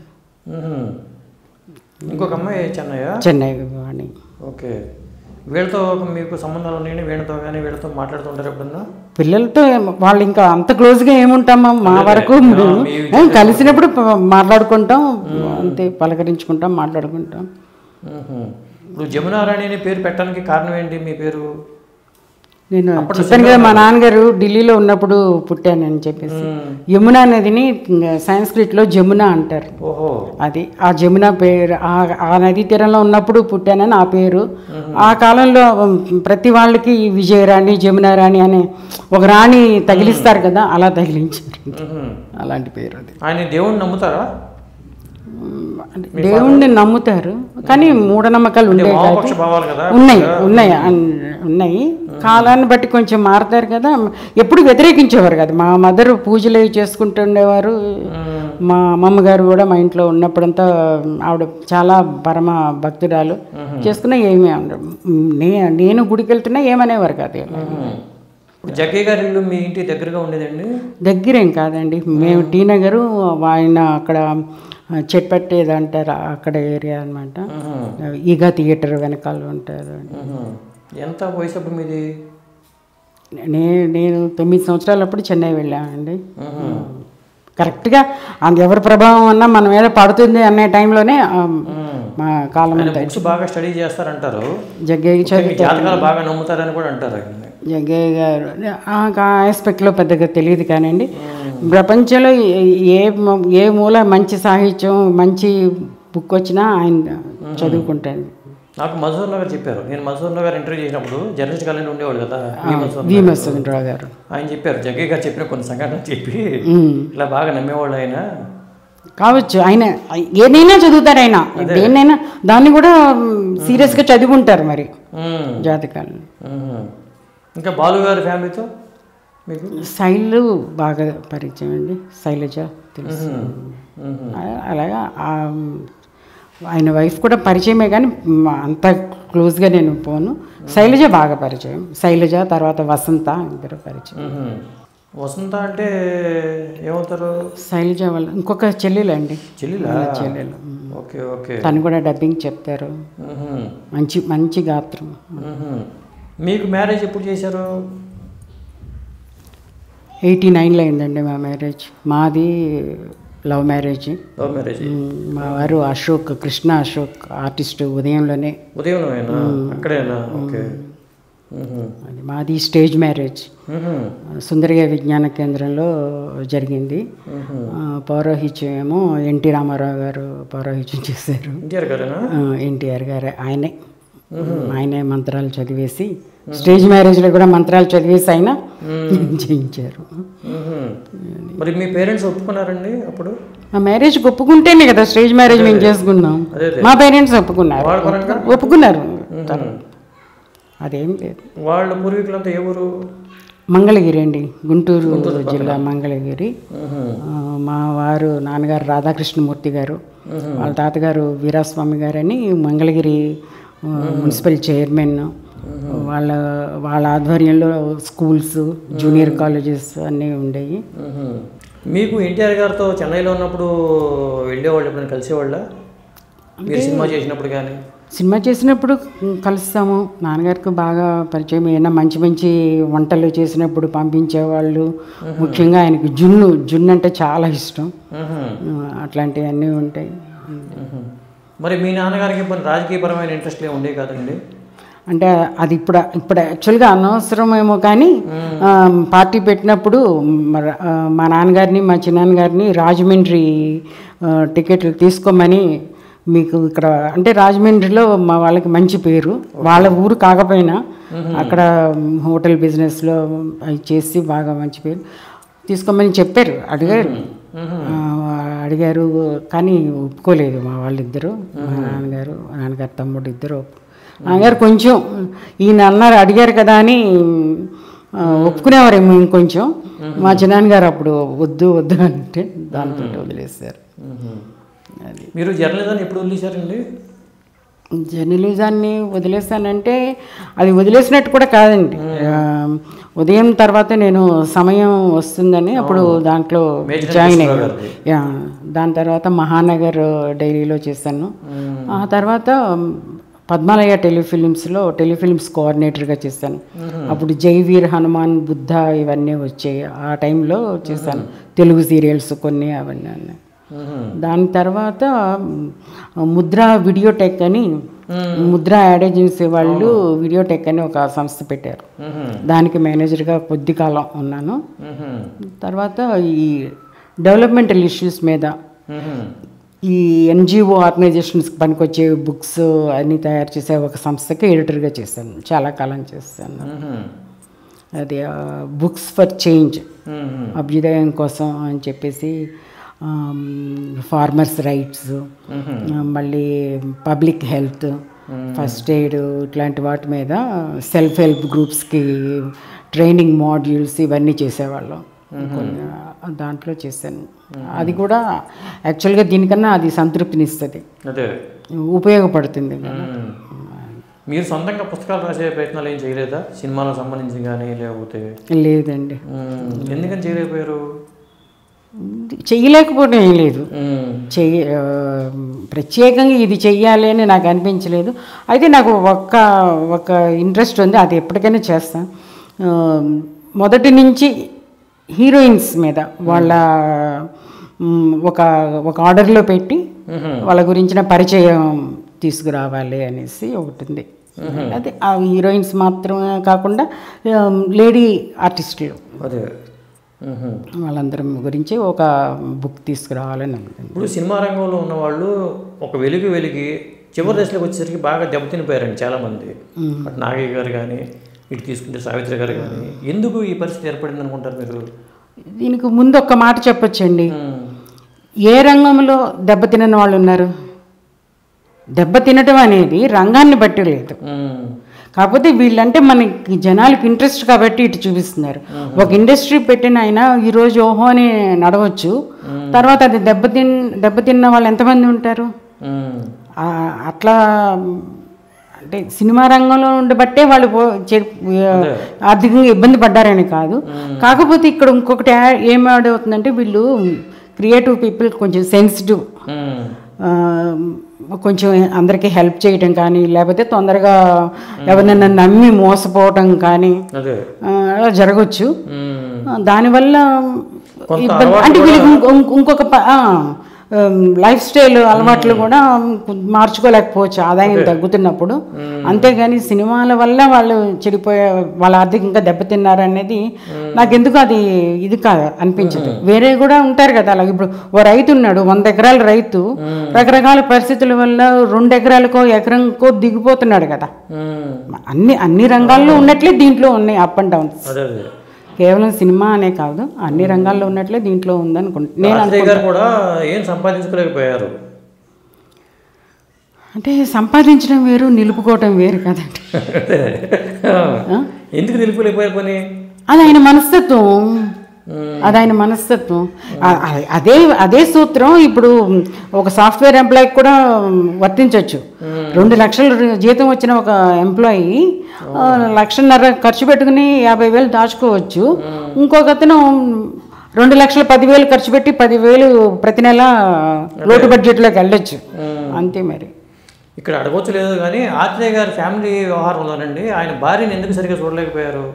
ఇంకొక అమ్మాయి చెన్నై చెన్నై అని. ఓకే. వీళ్ళతో మీకు సంబంధాలు ఉన్నాయని వీళ్ళతో కానీ వీళ్ళతో మాట్లాడుతుంటారు ఎప్పుడన్నా? పిల్లలతో వాళ్ళు ఇంకా అంత క్లోజ్గా ఏముంటామా, మా వరకు కలిసినప్పుడు మాట్లాడుకుంటాం, అంతే, పలకరించుకుంటాం, మాట్లాడుకుంటాం. ఇప్పుడు జమునారాణి అనే పేరు పెట్టడానికి కారణం ఏంటి? మీ పేరు నేను చెప్పాను కదా, మా నాన్నగారు ఢిల్లీలో ఉన్నప్పుడు పుట్టానని చెప్పేసి, యమునా నదిని సంస్కృతిలో జమున అంటారు. అది ఆ జమున పేరు, ఆ నదీ తీరంలో ఉన్నప్పుడు పుట్టానని ఆ పేరు. ఆ కాలంలో ప్రతి వాళ్ళకి విజయరాణి, జమునా రాణి అని ఒక రాణి తగిలిస్తారు కదా, అలా తగిలించారు, అలాంటి పేరు అది. ఆయన దేవుణ్ణి నమ్ముతారా? దేవుణ్ణి నమ్ముతారు, కానీ మూఢనమ్మకాలు ఉండేవి ఉన్నాయి ఉన్నాయి ఉన్నాయి కాలాన్ని బట్టి కొంచెం మారుతారు కదా. ఎప్పుడు వ్యతిరేకించేవారు కదా. మా మదర్ పూజలు చేసుకుంటుండేవారు. మా అమ్మమ్మగారు కూడా మా ఇంట్లో ఉన్నప్పుడంతా ఆవిడ చాలా పరమ భక్తురాలు, చేసుకున్నా ఏమీ నే నేను గుడికి వెళ్తున్నా ఏమనేవారు కాదు. జగ్గయ్య గారి ఇల్లు మీ ఇంటి దగ్గరగా ఉండేదండి? దగ్గరేం కాదండి, మేము టీ నగరు, ఆయన అక్కడ చెట్పట్టి ఏదో అంటారు అక్కడ ఏరియా అనమాట. ఈగా థియేటర్ వెనకాల ఉంటుంది. ఎంత వయసు అప్పుడు మీది? నేను నేను తొమ్మిది సంవత్సరాలప్పుడు చెన్నై వెళ్ళామండి. కరెక్ట్గా అది ఎవరి ప్రభావం అన్నా మన మీద పడుతుంది అనే టైంలోనే మా కాలం బుక్స్ బాగా స్టడీ చేస్తారంటారు. జగ్గయ్య జాతకాలు బాగా నమ్ముతారని కూడా అంటారు. జగ్గయ్య గారు ఆ ఆస్పెక్ట్లో పెద్దగా తెలియదు కానివ్వండి. ప్రపంచంలో ఏ ఏ మూల మంచి సాహిత్యం మంచి బుక్ వచ్చినా ఆయన చదువుకుంటాను. నాకు మధుసూదన్ గారు చెప్పారు. నేను మధుసూదన్ గారు ఇంటర్వ్యూ చేసినప్పుడు జర్నలిస్ట్ కాలేజీ ఉండేవాడు కదా, వి మధుసూదన్ రావు గారు, ఆయన చెప్పారు జగ్గయ్య గారు చెప్పిన కొన్ని సంఘటనలు చెప్పి ఇలా బాగా నమ్మేవాళ్ళు ఆయన కావచ్చు. ఆయన ఏదైనా చదువుతారు, ఆయన దేన్నైనా దాన్ని కూడా సీరియస్గా చదువుకుంటారు మరి జాతకాలు. ఇంకా బాలు గారి ఫ్యామిలీతో మీకు? శైలు బాగా పరిచయం అండి, శైలజ తెలుసు. అలాగా ఆయన వైఫ్ కూడా పరిచయమే, కానీ అంత క్లోజ్గా నేను పోను. శైలజ బాగా పరిచయం, శైలజ తర్వాత వసంత ఇద్దరు పరిచయం. వసంత అంటే ఏమవుతారు? శైలజ వాళ్ళ ఇంకొక చెల్లెలండి. చెల్లెలా? చెల్లెలు. Okay okay. తను కూడా డబ్బింగ్ చెప్తారు, మంచి మంచి గాత్రం. మీకు మ్యారేజ్ ఎప్పుడు చేశారు? ఎయిటీ నైన్లో అయిందండి మా మ్యారేజ్. మాది లవ్ మ్యారేజ్. Love marriage. మా వారు అశోక్, కృష్ణ అశోక్ ఆర్టిస్ట్, ఉదయంలోనే. ఉదయంలోనేనా? అక్కడేనా? ఓకే. అది మాది స్టేజ్ మ్యారేజ్, సుందరయ్య విజ్ఞాన కేంద్రంలో జరిగింది. పౌరోహిత్యం ఏమో ఎన్టీ రామారావు గారు పౌరోహిత్యం చేశారు. ఎన్టీఆర్ గారేనా? ఎన్టీఆర్ గారే, ఆయనే ఆయనే మంత్రాలు చదివేసి, స్టేజ్ మ్యారేజ్లో కూడా మంత్రాలు చదివేసి ఆయన చేయించారు. మరి మీ పేరెంట్స్ ఒప్పుకున్నారండి అప్పుడు? మా మ్యారేజ్ ఒప్పుకుంటేనే కదా స్టేజ్ మ్యారేజ్ మేము చేసుకున్నాం. మా పేరెంట్స్ ఒప్పుకున్నారు, ఒప్పుకున్నారు. అదేం లేదు. వాళ్ళ పూర్వీకులంతా ఎవరు? మంగళగిరి అండి, గుంటూరు జిల్లా మంగళగిరి. ఆ, మా వారు నాన్నగారు రాధాకృష్ణమూర్తి గారు, వాళ్ళ తాతగారు వీరాస్వామి గారు అని మంగళగిరి ఆ, మున్సిపల్ చైర్మన్. వాళ్ళ వాళ్ళ ఆధ్వర్యంలో స్కూల్స్, జూనియర్ కాలేజెస్ అన్నీ ఉండేవి. మీకు ఎన్టీఆర్ గారితో చెన్నైలో ఉన్నప్పుడు వెళ్ళేవాళ్ళు, ఎప్పుడైనా కలిసేవాళ్ళ మీరు సినిమా చేసినప్పుడు కానీ? సినిమా చేసినప్పుడు కలుస్తాము. నాన్నగారికి బాగా పరిచయం. ఏమైనా మంచి మంచి వంటలు చేసినప్పుడు పంపించేవాళ్ళు. ముఖ్యంగా ఆయనకు జున్ను జున్ను అంటే చాలా ఇష్టం. అట్లాంటివన్నీ ఉంటాయి. మరి మీ నాన్నగారికి ఇప్పుడు రాజకీయపరమైన ఇంట్రెస్ట్లు ఏమి ఉండేవి కాదండి? అంటే అది ఇప్పుడు ఇప్పుడు యాక్చువల్గా అనవసరమేమో కానీ పార్టీ పెట్టినప్పుడు మా నాన్నగారిని మా చిన్నాన్నగారిని రాజమండ్రి టికెట్లు తీసుకోమని, మీకు ఇక్కడ అంటే రాజమండ్రిలో మా వాళ్ళకి మంచి పేరు, వాళ్ళ ఊరు కాకపోయినా అక్కడ హోటల్ బిజినెస్లో అవి చేసి బాగా మంచి పేరు, తీసుకోమని చెప్పారు. అడిగారు అడిగారు కానీ ఒప్పుకోలేదు మా వాళ్ళిద్దరూ, మా నాన్నగారు నాన్నగారు తమ్ముడు ఇద్దరు. నాన్నగారు కొంచెం ఈయన అన్నారు, అడిగారు కదా అని ఒప్పుకునేవారేమో ఇంకొంచెం. మా చిన్నాన్నగారు అప్పుడు వద్దు వద్దు అంటే దాంతో వదిలేస్తారు. అది మీరు జర్నలిజాన్ని ఎప్పుడు వదిలేశారండి? జర్నలిజాన్ని వదిలేసానంటే అది వదిలేసినట్టు కూడా కాదండి. ఉదయం తర్వాత నేను సమయం వస్తుందని అప్పుడు దాంట్లో జాయిన్ అయ్యాను. దాని తర్వాత మహానగర్ డైరీలో చేశాను. ఆ తర్వాత పద్మాలయ టెలిఫిలిమ్స్లో టెలిఫిలిమ్స్ కోఆర్డినేటర్గా చేశాను. అప్పుడు జైవీర్, హనుమాన్, బుద్ధ ఇవన్నీ వచ్చాయి. ఆ టైంలో చేశాను. తెలుగు సీరియల్స్ కొన్ని అవన్నీ అన్నీ. దాని తర్వాత ముద్ర వీడియోటెక్ అని, ముద్ర యాడ్ ఏజెన్సీ వాళ్ళు వీడియోటెక్ అని ఒక సంస్థ పెట్టారు. దానికి మేనేజర్గా కొద్ది కాలం ఉన్నాను. తర్వాత ఈ డెవలప్మెంటల్ ఇష్యూస్ మీద ఈ ఎన్జిఓ ఆర్గనైజేషన్స్కి పనికొచ్చే బుక్స్ అన్నీ తయారు చేసే ఒక సంస్థకి ఎడిటర్గా చేశాను. చాలా కాలం చేస్తాను. అది బుక్స్ ఫర్ చేంజ్, అభ్యుదయం కోసం అని చెప్పేసి, ఫార్మర్స్ రైట్స్, మళ్ళీ పబ్లిక్ హెల్త్, ఫస్ట్ ఎయిడ్ ఇట్లాంటి వాటి మీద సెల్ఫ్ హెల్ప్ గ్రూప్స్కి ట్రైనింగ్ మాడ్యూల్స్ ఇవన్నీ చేసేవాళ్ళం. దాంట్లో చేశాను. అది కూడా యాక్చువల్గా దీనికన్నా అది సంతృప్తినిస్తుంది, ఉపయోగపడుతుంది. మీరు సొంతంగా పుస్తకాలు రాసే ప్రయత్నాలు ఏం చేయలేదా, సినిమాలకు సంబంధించి కానీ? లేకపోతే లేదండి. ఎందుకని చేయలేకపోయారు? చెయ్యలేకపోవడం ఏం లేదు. చెయ్య ప్రత్యేకంగా ఇది చెయ్యాలి అని నాకు అనిపించలేదు. అయితే నాకు ఒక్క ఒక ఇంట్రెస్ట్ ఉంది, అది ఎప్పటికైనా చేస్తాను. మొదటి నుంచి హీరోయిన్స్ మీద వాళ్ళ ఒక ఒక ఆర్డర్లో పెట్టి వాళ్ళ గురించిన పరిచయం తీసుకురావాలి అనేసి ఒకటి ఉంది. అది ఆ హీరోయిన్స్ మాత్రమే కాకుండా లేడీ ఆర్టిస్టులు వాళ్ళందరం గురించి ఒక బుక్ తీసుకురావాలని అనుకుంటున్నాను. ఇప్పుడు సినిమా రంగంలో ఉన్న వాళ్ళు ఒక వెలుగు వెలిగి చివరి దశలోకి వచ్చేసరికి బాగా దెబ్బతినిపోయారండి చాలామంది. అటు నాగయ్య గారు కానీ, ఇటు తీసుకుంటే సావిత్రి గారు కానీ. ఎందుకు ఈ పరిస్థితి ఏర్పడింది అనుకుంటారు మీరు? దీనికి ముందు ఒక్క మాట చెప్పొచ్చండి. ఏ రంగంలో దెబ్బతినని వాళ్ళు ఉన్నారు? దెబ్బతినటం అనేది రంగాన్ని బట్టి లేదు. కాకపోతే వీళ్ళంటే మనకి జనాలకు ఇంట్రెస్ట్ కాబట్టి ఇటు చూపిస్తున్నారు. ఒక ఇండస్ట్రీ పెట్టిన ఆయన ఈరోజు ఓహో అని నడవచ్చు, తర్వాత అది దెబ్బతిన్ దెబ్బతిన్న వాళ్ళు ఎంతమంది ఉంటారు? అట్లా అంటే సినిమా రంగంలో ఉండబట్టే వాళ్ళు ఆర్థికంగా ఇబ్బంది పడ్డారని కాదు. కాకపోతే ఇక్కడ ఇంకొకటి ఏం యాడ్ అవుతుందంటే, వీళ్ళు క్రియేటివ్ పీపుల్ కొంచెం సెన్సిటివ్, కొంచెం అందరికీ హెల్ప్ చేయటం కానీ, లేకపోతే తొందరగా ఎవరినైనా నమ్మి మోసపోవటం కానీ అలా జరగచ్చు. దానివల్ల అంటే వీళ్ళకి ఇంకొక లైఫ్ స్టైల్ అలవాట్లు కూడా మార్చుకోలేకపోవచ్చు ఆదాయం తగ్గుతున్నప్పుడు. అంతేగాని సినిమాల వల్ల వాళ్ళు చెడిపోయే, వాళ్ళ ఆర్థికంగా దెబ్బతిన్నారనేది నాకెందుకు అది ఇది కాదు అనిపించదు. వేరే కూడా ఉంటారు కదా, అలాగే ఇప్పుడు ఓ రైతు ఉన్నాడు, వంద ఎకరాల రైతు, రకరకాల పరిస్థితుల వల్ల రెండు ఎకరాలకో ఎకరంకో దిగిపోతున్నాడు కదా. అన్ని అన్ని రంగాల్లో ఉన్నట్లే దీంట్లో ఉన్నాయి అప్ అండ్ డౌన్స్. కేవలం సినిమా అనే కాదు, అన్ని రంగాల్లో ఉన్నట్లే దీంట్లో ఉందనుకుంటున్నాను. నేను అనుకుంటా కూడా ఏం సంపాదించుకోలేకపోయారు అంటే సంపాదించడం వేరు, నిలుపుకోవటం వేరు కదండి. ఎందుకు నిలుపుకోలేకపోయారు పని? అది ఆయన మనస్తత్వం, అది ఆయన మనస్తత్వం. అదే అదే సూత్రం ఇప్పుడు ఒక సాఫ్ట్వేర్ ఎంప్లాయీకి కూడా వర్తించవచ్చు. రెండు లక్షల జీతం వచ్చిన ఒక ఎంప్లాయీ లక్షన్నర ఖర్చు పెట్టుకుని యాభై వేలు దాచుకోవచ్చు. ఇంకొక అతను రెండు లక్షల పదివేలు ఖర్చు పెట్టి పదివేలు ప్రతి నెల లోటు బడ్జెట్లోకి వెళ్ళొచ్చు. అంతే మరి. ఇక్కడ అడగవచ్చు లేదు కానీ ఆత్రేయ గారి ఫ్యామిలీ వ్యవహారంలోనండి ఆయన భార్యని ఎందుకు సరిగ్గా చూడలేకపోయారు?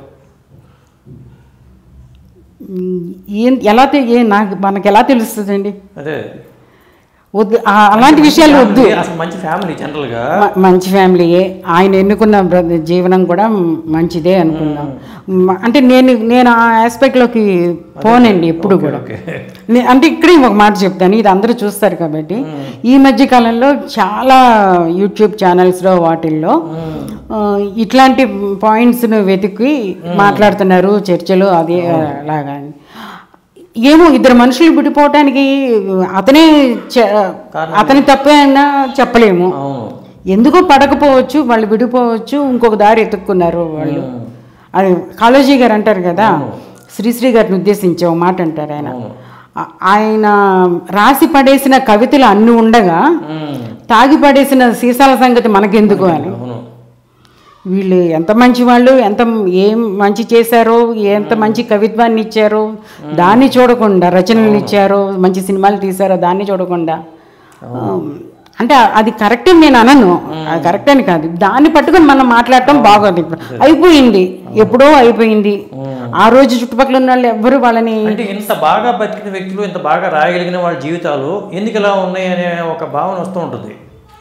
ఏం ఎలా ఏ నాకు మనకు ఎలా తెలుస్తుందండి? అదే వద్దు అలాంటి విషయాలు వద్దు. అసలు మంచి ఫ్యామిలీ జనరల్గా మంచి ఫ్యామిలీయే. ఆయన ఎన్నుకున్న జీవనం కూడా మంచిదే అనుకున్నాం. అంటే నేను నేను ఆ ఆస్పెక్ట్లోకి పోనండి ఎప్పుడు కూడా. అంటే ఇక్కడే ఒక మాట చెప్తాను, ఇది అందరూ చూస్తారు కాబట్టి. ఈ మధ్య కాలంలో చాలా యూట్యూబ్ ఛానల్స్లో వాటిల్లో ఇట్లాంటి పాయింట్స్ను వెతికి మాట్లాడుతున్నారు, చర్చలు అది అలాగా. ఏమో ఇద్దరు మనుషులు విడిపోవటానికి అతనే అతని తప్పే అయినా చెప్పలేము. ఎందుకో పడకపోవచ్చు, వాళ్ళు విడిపోవచ్చు, ఇంకొక దారి ఎత్తుక్కున్నారు వాళ్ళు. అది కాళోజీ గారు అంటారు కదా, శ్రీశ్రీ గారిని ఉద్దేశించే ఒక మాట అంటారు ఆయన. ఆయన రాసి పడేసిన కవితలు అన్ని ఉండగా తాగి పడేసిన సీసాల సంగతి మనకెందుకు అని. వీళ్ళు ఎంత మంచి వాళ్ళు, ఎంత ఏం మంచి చేశారో, ఎంత మంచి కవిత్వాన్ని ఇచ్చారో దాన్ని చూడకుండా, రచనలు ఇచ్చారో, మంచి సినిమాలు తీశారో దాన్ని చూడకుండా. అంటే అది కరెక్ట్ నేను అనను, అది కరెక్ట్ అని కాదు, దాన్ని పట్టుకొని మనం మాట్లాడటం బాగోదు. ఇప్పుడు అయిపోయింది, ఎప్పుడో అయిపోయింది. ఆ రోజు చుట్టుపక్కల ఉన్న వాళ్ళు ఎవ్వరు వాళ్ళని అంటే ఇంత బాగా బతికిన వ్యక్తులు, ఇంత బాగా రాయగలిగిన వాళ్ళ జీవితాలు ఎందుకు ఇలా ఉన్నాయి అనే ఒక భావన వస్తూ ఉంటుంది.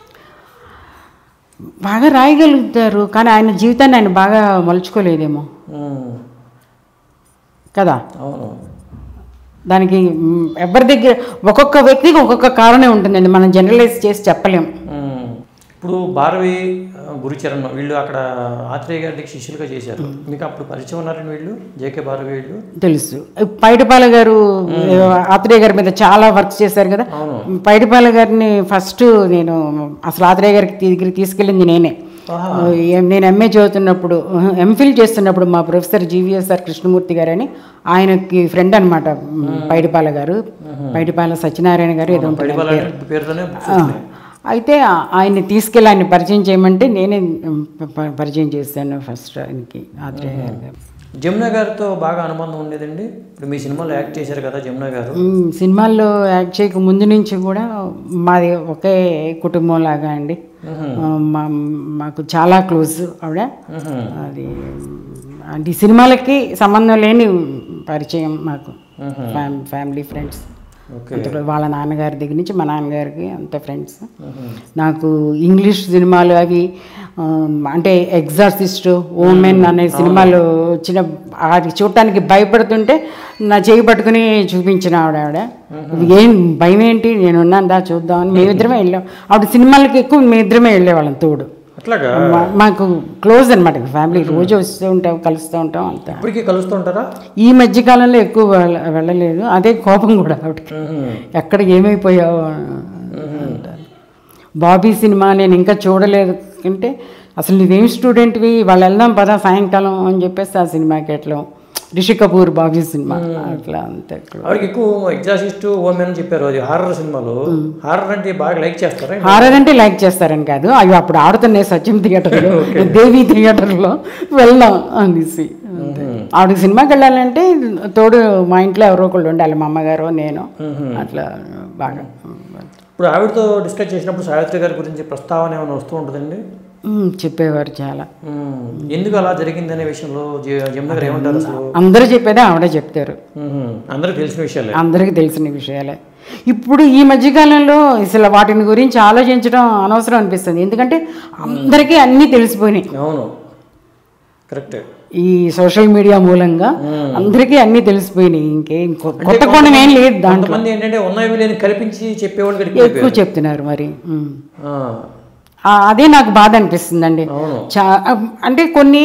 బాగా రాయగలుగుతారు కానీ ఆయన జీవితాన్ని ఆయన బాగా మలుచుకోలేదేమో కదా. దానికి ఎవరి దగ్గర ఒక్కొక్క వ్యక్తికి ఒక్కొక్క కారణం ఉంటుందండి, మనం జనరలైజ్ చేసి చెప్పలేం. ఇప్పుడు భారవి, గురుచరణ్ వీళ్ళు అక్కడ ఆత్రేయ గారికి శిష్యులుగా చేశారు. మీకు అప్పుడు పరిచయం ఉన్నారండి వీళ్ళు, జేకే భారవి వీళ్ళు? తెలుసు. పైడిపాల గారు ఆత్రేయ గారి మీద చాలా వర్క్ చేశారు కదా. పైడిపాల గారిని ఫస్ట్ నేను అసలు ఆత్రేయ గారికి దగ్గరికి తీసుకెళ్ళింది నేనే. నేను ఎంఏ చదువుతున్నప్పుడు, ఎంఫిల్ చేస్తున్నప్పుడు మా ప్రొఫెసర్ జీవీఎస్ఆర్ కృష్ణమూర్తి గారు అని ఆయనకి ఫ్రెండ్ అనమాట పైడిపాల గారు. పైడిపాల సత్యనారాయణ గారు ఏదో పేరుతోనే. అయితే ఆయన్ని తీసుకెళ్ళి ఆయన పరిచయం చేయమంటే నేనే పరిచయం చేశాను ఫస్ట్ ఆయనకి, ఆత్రేయ గారు. జమున గారితో బాగా అనుబంధం ఉండేదండి. ఇప్పుడు మీ సినిమాలో యాక్ట్ చేశారు కదా జమున గారు. సినిమాల్లో యాక్ట్ చేయక ముందు నుంచి కూడా మాది ఒకే కుటుంబం లాగా అండి. మా మాకు చాలా క్లోజ్ ఆవిడ. అది అంటే సినిమాలకి సంబంధం లేని పరిచయం మాకు, ఫ్యామిలీ ఫ్రెండ్స్. వాళ్ళ నాన్నగారి దగ్గర నుంచి మా నాన్నగారికి అంత ఫ్రెండ్స్. నాకు ఇంగ్లీష్ సినిమాలు అవి అంటే ఎగ్జార్సిస్ట్, ఓమెన్ అనే సినిమాలు వచ్చిన అది చూడటానికి భయపడుతుంటే నా చేయి పట్టుకుని చూపించిన ఆవిడ ఆవిడ ఏం భయం ఏంటి, నేను ఉన్నాను దా చూద్దామని మేమిద్దరమే వెళ్ళాం. ఆవిడ సినిమాలకి ఎక్కువ మేమిద్దరమే వెళ్ళేవాళ్ళం తోడు. అట్లాగా మాకు క్లోజ్ అనమాట ఫ్యామిలీ, రోజు వస్తూ ఉంటాం, కలుస్తూ ఉంటాం అంతా. ఇప్పటికీ కలుస్తూ ఉంటారా? ఈ మధ్య కాలంలో ఎక్కువ వెళ్ళలేదు, అదే కోపం కూడా ఆవిడకి, ఎక్కడ ఏమైపోయావు అంటారు. బాబీ సినిమా నేను ఇంకా చూడలేదు అంటే అసలు నువ్వేం స్టూడెంట్వి, వాళ్ళు వెళ్దాం పదా సాయంకాలం అని చెప్పేసి ఆ సినిమాకి ఎట్లా రిషి కపూర్ బాబీ సినిమా అట్లా అంతే. ఆవిడకి ఎక్కువ ఎగ్జాసిస్ట్ ఓమెన్ అని చెప్పారు, అది హారర్ సినిమాలు. హారర్ అంటే బాగా లైక్ చేస్తారా? హారర్ అంటే లైక్ చేస్తారని కాదు, అవి అప్పుడు ఆడుతున్నాయి సత్యం థియేటర్లో, దేవి థియేటర్లో వెళ్దాం అనేసి. ఆవిడ సినిమాకి వెళ్ళాలంటే తోడు మా ఇంట్లో ఎవరో ఒకళ్ళు ఉండాలి, మా అమ్మగారు నేను అట్లా బాగా. ఇప్పుడు ఆవిడతో డిస్కస్ చేసినప్పుడు సావిత్రి గారి గురించి ప్రస్తావన ఏమైనా వస్తూ ఉంటుందండి? చెప్పేవారు చాలా. ఎందుకు అలా జరిగిందనే విషయంలో జమున గారు ఏమంటారు? అసలు అందరూ చెప్పేదే ఆవిడే చెప్తారు, అందరికి తెలిసిన విషయాలే, అందరికీ తెలిసిన విషయాలే. ఇప్పుడు ఈ మధ్యకాలంలో అసలు వాటిని గురించి ఆలోచించడం అనవసరం అనిపిస్తుంది, ఎందుకంటే అందరికీ అన్నీ తెలిసిపోయినాయి. అవును, కరెక్ట్. ఈ సోషల్ మీడియా మూలంగా అందరికీ అన్నీ తెలిసిపోయినాయి, ఇంకేం కొత్త కోణం ఏం లేదు దాంట్లో. ఏంటంటే ఉన్నవి లేని కల్పించి చెప్పేవాళ్ళు ఎక్కువ చెప్తున్నారు మరి. అదే నాకు బాధ అనిపిస్తుందండి. చా అంటే కొన్ని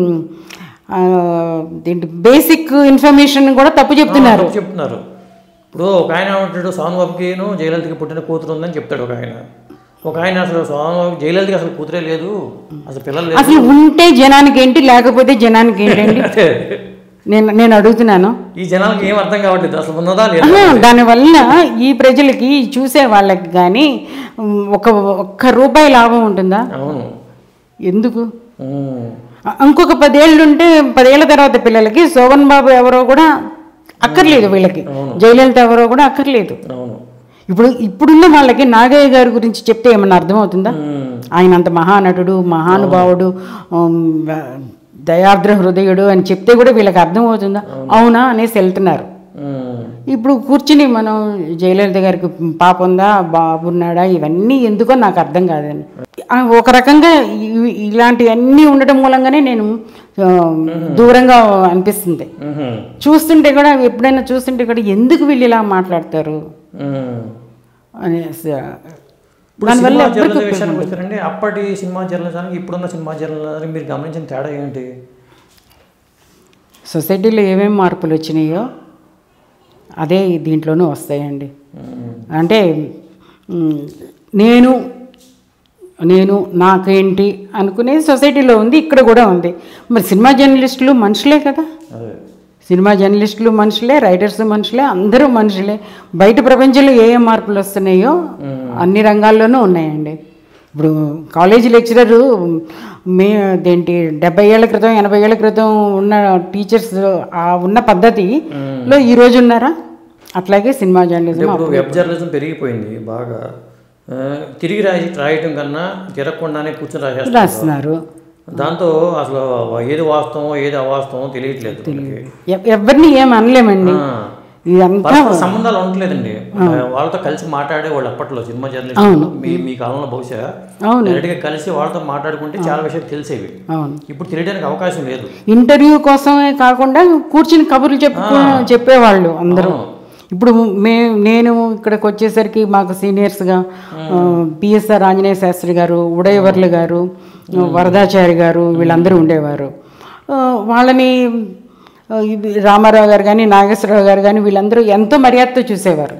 బేసిక్ ఇన్ఫర్మేషన్ కూడా తప్పు చెప్తున్నారు చెప్తున్నారు ఇప్పుడు ఒక ఆయన ఉంటాడు, సోమబాబుకి జయలలితకి పుట్టిన కూతురు ఉందని చెప్తాడు ఒక ఆయన. ఒక ఆయన అసలు సోమబాబు జయలలితకి అసలు కూతురే లేదు, అసలు పిల్లలు లేదు. అసలు ఉంటే జనానికి ఏంటి, లేకపోతే జనానికి ఏంటండి? నేను నేను అడుగుతున్నాను. ఈ జనాలకు ఏం అర్థం కావట్లేదు అసలు ఉన్నదా లేదా. దానివల్ల ఈ ప్రజలకి చూసే వాళ్ళకి కానీ ఒక ఒక్క రూపాయి లాభం ఉంటుందా? అవును. ఎందుకు? ఇంకొక పదేళ్ళు ఉంటే పదేళ్ల తర్వాత పిల్లలకి శోభన్ బాబు ఎవరో కూడా అక్కర్లేదు, వీళ్ళకి జయలలిత ఎవరో కూడా అక్కర్లేదు. ఇప్పుడు ఇప్పుడున్న వాళ్ళకి నాగయ్య గారి గురించి చెప్తే ఏమన్నా అర్థమవుతుందా? ఆయన అంత మహానటుడు, మహానుభావుడు, దయార్ద్ర హృదయుడు అని చెప్తే కూడా వీళ్ళకి అర్థమవుతుందా? అవునా అనేసి వెళ్తున్నారు. ఇప్పుడు కూర్చుని మనం జయలలిత గారికి పాప ఉందా, బాబు ఉన్నాడా, ఇవన్నీ ఎందుకో నాకు అర్థం కాదని. ఒక రకంగా ఇలాంటివన్నీ ఉండటం మూలంగానే నేను దూరంగా అనిపిస్తుంది. చూస్తుంటే కూడా ఎప్పుడైనా చూస్తుంటే కూడా ఎందుకు వీళ్ళు ఇలా మాట్లాడతారు అనేసి. దానివల్ల వచ్చారండి అప్పటి సినిమా జర్నలిజానికి ఇప్పుడున్న సినిమా జర్నలిజానికి మీరు గమనించిన తేడా ఏంటి? సొసైటీలో ఏమేమి మార్పులు వచ్చినాయో అదే దీంట్లోనూ వస్తాయండి. అంటే నేను నేను నాకేంటి అనుకునేది సొసైటీలో ఉంది, ఇక్కడ కూడా ఉంది. మరి సినిమా జర్నలిస్టులు మనుషులే కదా, సినిమా జర్నలిస్టులు మనుషులే, రైటర్స్ మనుషులే, అందరూ మనుషులే. బయట ప్రపంచంలో ఏ ఏ మార్పులు వస్తున్నాయో అన్ని రంగాల్లోనూ ఉన్నాయండి. ఇప్పుడు కాలేజీ లెక్చరరు మే దేంటి డెబ్బై ఏళ్ల క్రితం ఎనభై ఏళ్ల క్రితం ఉన్న టీచర్స్ ఆ ఉన్న పద్ధతిలో ఈరోజు ఉన్నారా? అట్లాగే సినిమా జర్నలిజం, వెబ్ జర్నలిజం పెరిగిపోయింది బాగా. తిరిగి రాయి రాయటం కన్నా తిరగకుండానే కూర్చొని రాసేస్తున్నారు. దాంతో అసలు ఏది వాస్తవం ఏది అవాస్తవం తెలియట్లేదు. ఎవరిని ఏం అనలేమండి, ఇదంతా సంబంధాలు ఉండట్లేదండి. వాళ్ళతో కలిసి మాట్లాడే వాళ్ళు అప్పట్లో సినిమా జర్నలిస్ట్ మీ మీ కాలంలో బహుశా డైరెక్ట్గా కలిసి వాళ్ళతో మాట్లాడుకుంటే చాలా విషయాలు తెలిసేవి. ఇప్పుడు తెలియడానికి అవకాశం లేదు. ఇంటర్వ్యూ కోసమే కాకుండా కూర్చుని కబుర్లు చెప్పు చెప్పేవాళ్ళు అందరూ. ఇప్పుడు మే నేను ఇక్కడికి వచ్చేసరికి మాకు సీనియర్స్గా పిఎస్ఆర్ ఆంజనేయ శాస్త్రి గారు, ఉడయవర్లు గారు, వరదాచారి గారు వీళ్ళందరూ ఉండేవారు. వాళ్ళని రామారావు గారు కానీ నాగేశ్వరరావు గారు కానీ వీళ్ళందరూ ఎంతో మర్యాదతో చూసేవారు.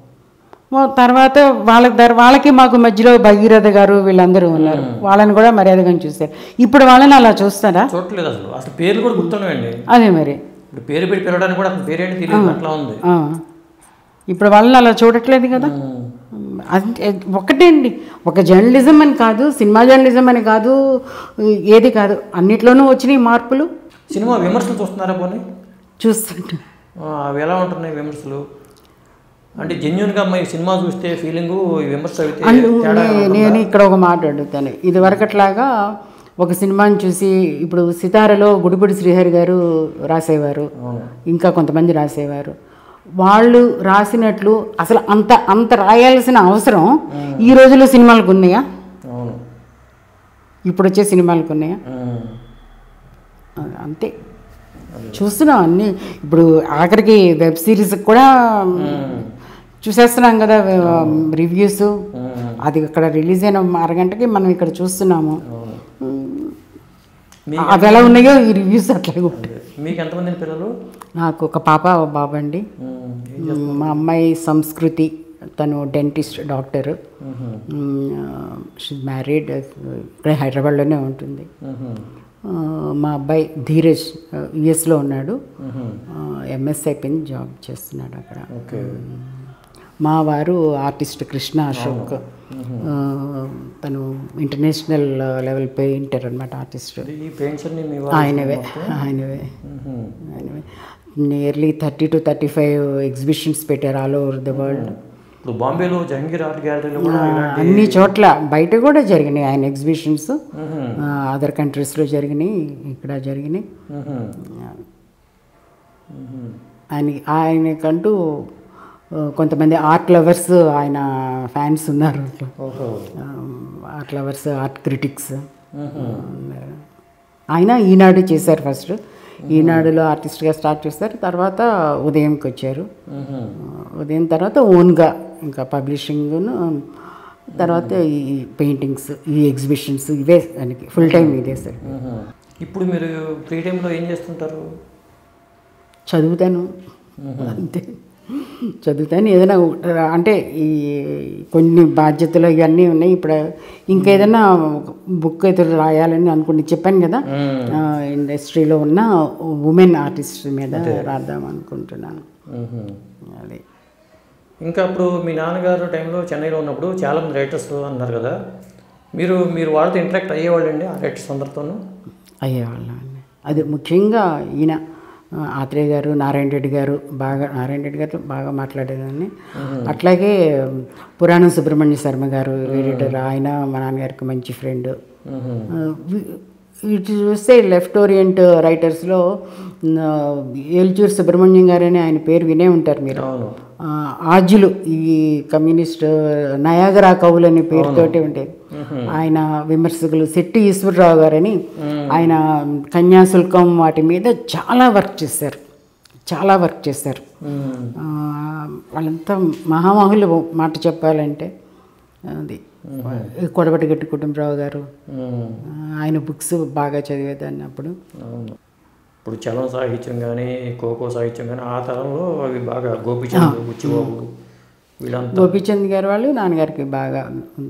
తర్వాత వాళ్ళ వాళ్ళకి మాకు మధ్యలో భగీరథ గారు వీళ్ళందరూ ఉన్నారు, వాళ్ళని కూడా మర్యాదగా చూశారు. ఇప్పుడు వాళ్ళని అలా చూస్తారా? చూడలేదు అసలు. అసలు పేర్లు కూడా గుర్తున్నాయండి. అదే మరి పేరు పెట్టి పిలవడానికి కూడా పేరేంటి తెలియదు, అట్లా ఉంది. ఇప్పుడు వాళ్ళని అలా చూడట్లేదు కదా. అంటే ఒకటే అండి, ఒక జర్నలిజం అని కాదు, సినిమా జర్నలిజం అని కాదు, ఏది కాదు, అన్నిట్లోనూ వచ్చినాయి మార్పులు. సినిమా విమర్శలు చూస్తున్నారా? పోనీ చూస్తుంటా. అవి ఎలా ఉంటున్నాయి విమర్శలు? అంటే జెన్యున్గా మీ సినిమా చూస్తే ఫీలింగు విమర్శ అయితే? నేను ఇక్కడ ఒక మాట అడుగుతాను. ఇది వరకట్లాగా ఒక సినిమాని చూసి ఇప్పుడు సితారలో గుడిపూడి శ్రీహరి గారు రాసేవారు, ఇంకా కొంతమంది రాసేవారు. వాళ్ళు రాసినట్లు అసలు అంత అంత రాయాల్సిన అవసరం ఈ రోజుల్లో సినిమాలకు ఉన్నాయా? ఇప్పుడు వచ్చే సినిమాలకు ఉన్నాయా? అంతే చూస్తున్నాం అన్నీ. ఇప్పుడు ఆఖరికి వెబ్ సిరీస్ కూడా చూసేస్తున్నాం కదా రివ్యూస్. అది ఇక్కడ రిలీజ్ అయిన అరగంటకి మనం ఇక్కడ చూస్తున్నాము. అవి ఎలా ఉన్నాయో ఈ రివ్యూస్ అట్లాగే ఉంటాయి. మీకు ఎంతమంది పిల్లలు? నాకు ఒక పాప ఒక బాబు అండి. మా అమ్మాయి సంస్కృతి, తను డెంటిస్ట్ డాక్టర్, షీ మ్యారీడ్, ఇక్కడ హైదరాబాద్లోనే ఉంటుంది. మా అబ్బాయి ధీరజ్ యుఎస్లో ఉన్నాడు, ఎంఎస్ అయిపోయింది, జాబ్ చేస్తున్నాడు అక్కడ. మా వారు ఆర్టిస్ట్ కృష్ణ అశోక్, తను ఇంటర్నేషనల్ లెవెల్ పెయింటర్ అనమాట, ఆర్టిస్ట్. ఆయనవే ఆయనవే ఆయనవే nearly thirty to thirty five exhibitions పెట్టారు ఆల్ ఓవర్ ద వరల్డ్. బాంబేలో జహంగీర్ ఆర్ట్ గ్యాలరీలో అన్ని చోట్ల బయట కూడా జరిగినాయి ఆయన ఎగ్జిబిషన్స్. అదర్ కంట్రీస్లో జరిగినాయి, ఇక్కడ జరిగినాయి. ఆయన ఆయనకంటూ కొంతమంది ఆర్ట్ లవర్స్, ఆయన ఫ్యాన్స్ ఉన్నారు. Art lovers, art critics. ఆయన ఈనాడు చేశారు ఫస్ట్, ఈనాడులో ఆర్టిస్ట్గా స్టార్ట్ చేస్తారు. తర్వాత ఉదయంకి వచ్చారు, ఉదయం తర్వాత ఓన్గా ఇంకా పబ్లిషింగ్ను, తర్వాత ఈ పెయింటింగ్స్, ఈ ఎగ్జిబిషన్స్, ఇవే దానికి ఫుల్ టైం ఇదే సార్. ఇప్పుడు మీరు ఫ్రీ టైంలో ఏం చేస్తుంటారు? చదువుతాను అంతే. చదువుతాను. ఏదైనా అంటే ఈ కొన్ని బాధ్యతలు ఇవన్నీ ఉన్నాయి. ఇప్పుడు ఇంకా ఏదైనా బుక్ అయితే రాయాలని అనుకుని చెప్పాను కదా, ఇండస్ట్రీలో ఉన్న ఉమెన్ ఆర్టిస్ట్ మీద రాద్దాం అనుకుంటున్నాను. అది ఇంకా అప్పుడు మీ నాన్నగారు టైంలో చెన్నైలో ఉన్నప్పుడు చాలామంది రైటర్స్ అన్నారు కదా, మీరు మీరు వాళ్ళతో ఇంటరాక్ట్ అయ్యేవాళ్ళండి ఆ రైటర్స్ అందరితోనూ? అయ్యేవాళ్ళం అండి. అది ముఖ్యంగా ఈయన ఆత్రేయ గారు, నారాయణ రెడ్డి గారు బాగా నారాయణ రెడ్డి గారితో బాగా మాట్లాడేదాన్ని. అట్లాగే పురాణం సుబ్రహ్మణ్య శర్మ గారు ఎడిటర్, ఆయన మా నాన్నగారికి మంచి ఫ్రెండ్. ఇటు చూస్తే లెఫ్ట్ ఓరియంట్ రైటర్స్లో ఏల్చూరు సుబ్రహ్మణ్యం గారని ఆయన పేరు వినే ఉంటారు మీరు. ఆజులు ఈ కమ్యూనిస్ట్ నయాగరా కవులు అనే పేరుతోటి ఉండేది. ఆయన విమర్శకులు శెట్టి ఈశ్వరరావు గారని ఆయన కన్యాశుల్కం వాటి మీద చాలా వర్క్ చేశారు, చాలా వర్క్ చేశారు. వాళ్ళంతా మహామహులు మాట చెప్పాలంటే. అది కొడవటి గట్టి కుటుంబరావు గారు, ఆయన బుక్స్ బాగా చదివేదాన్ని అప్పుడు. ఇప్పుడు చలం సాహిత్యం కానీ ఖోఖో సాహిత్యం కానీ ఆ తరంలో అవి బాగా గోపిచంద్, బుచ్చిబాబు వీళ్ళంతా. గోపిచంద్ గారు వాళ్ళు నాన్నగారికి బాగా.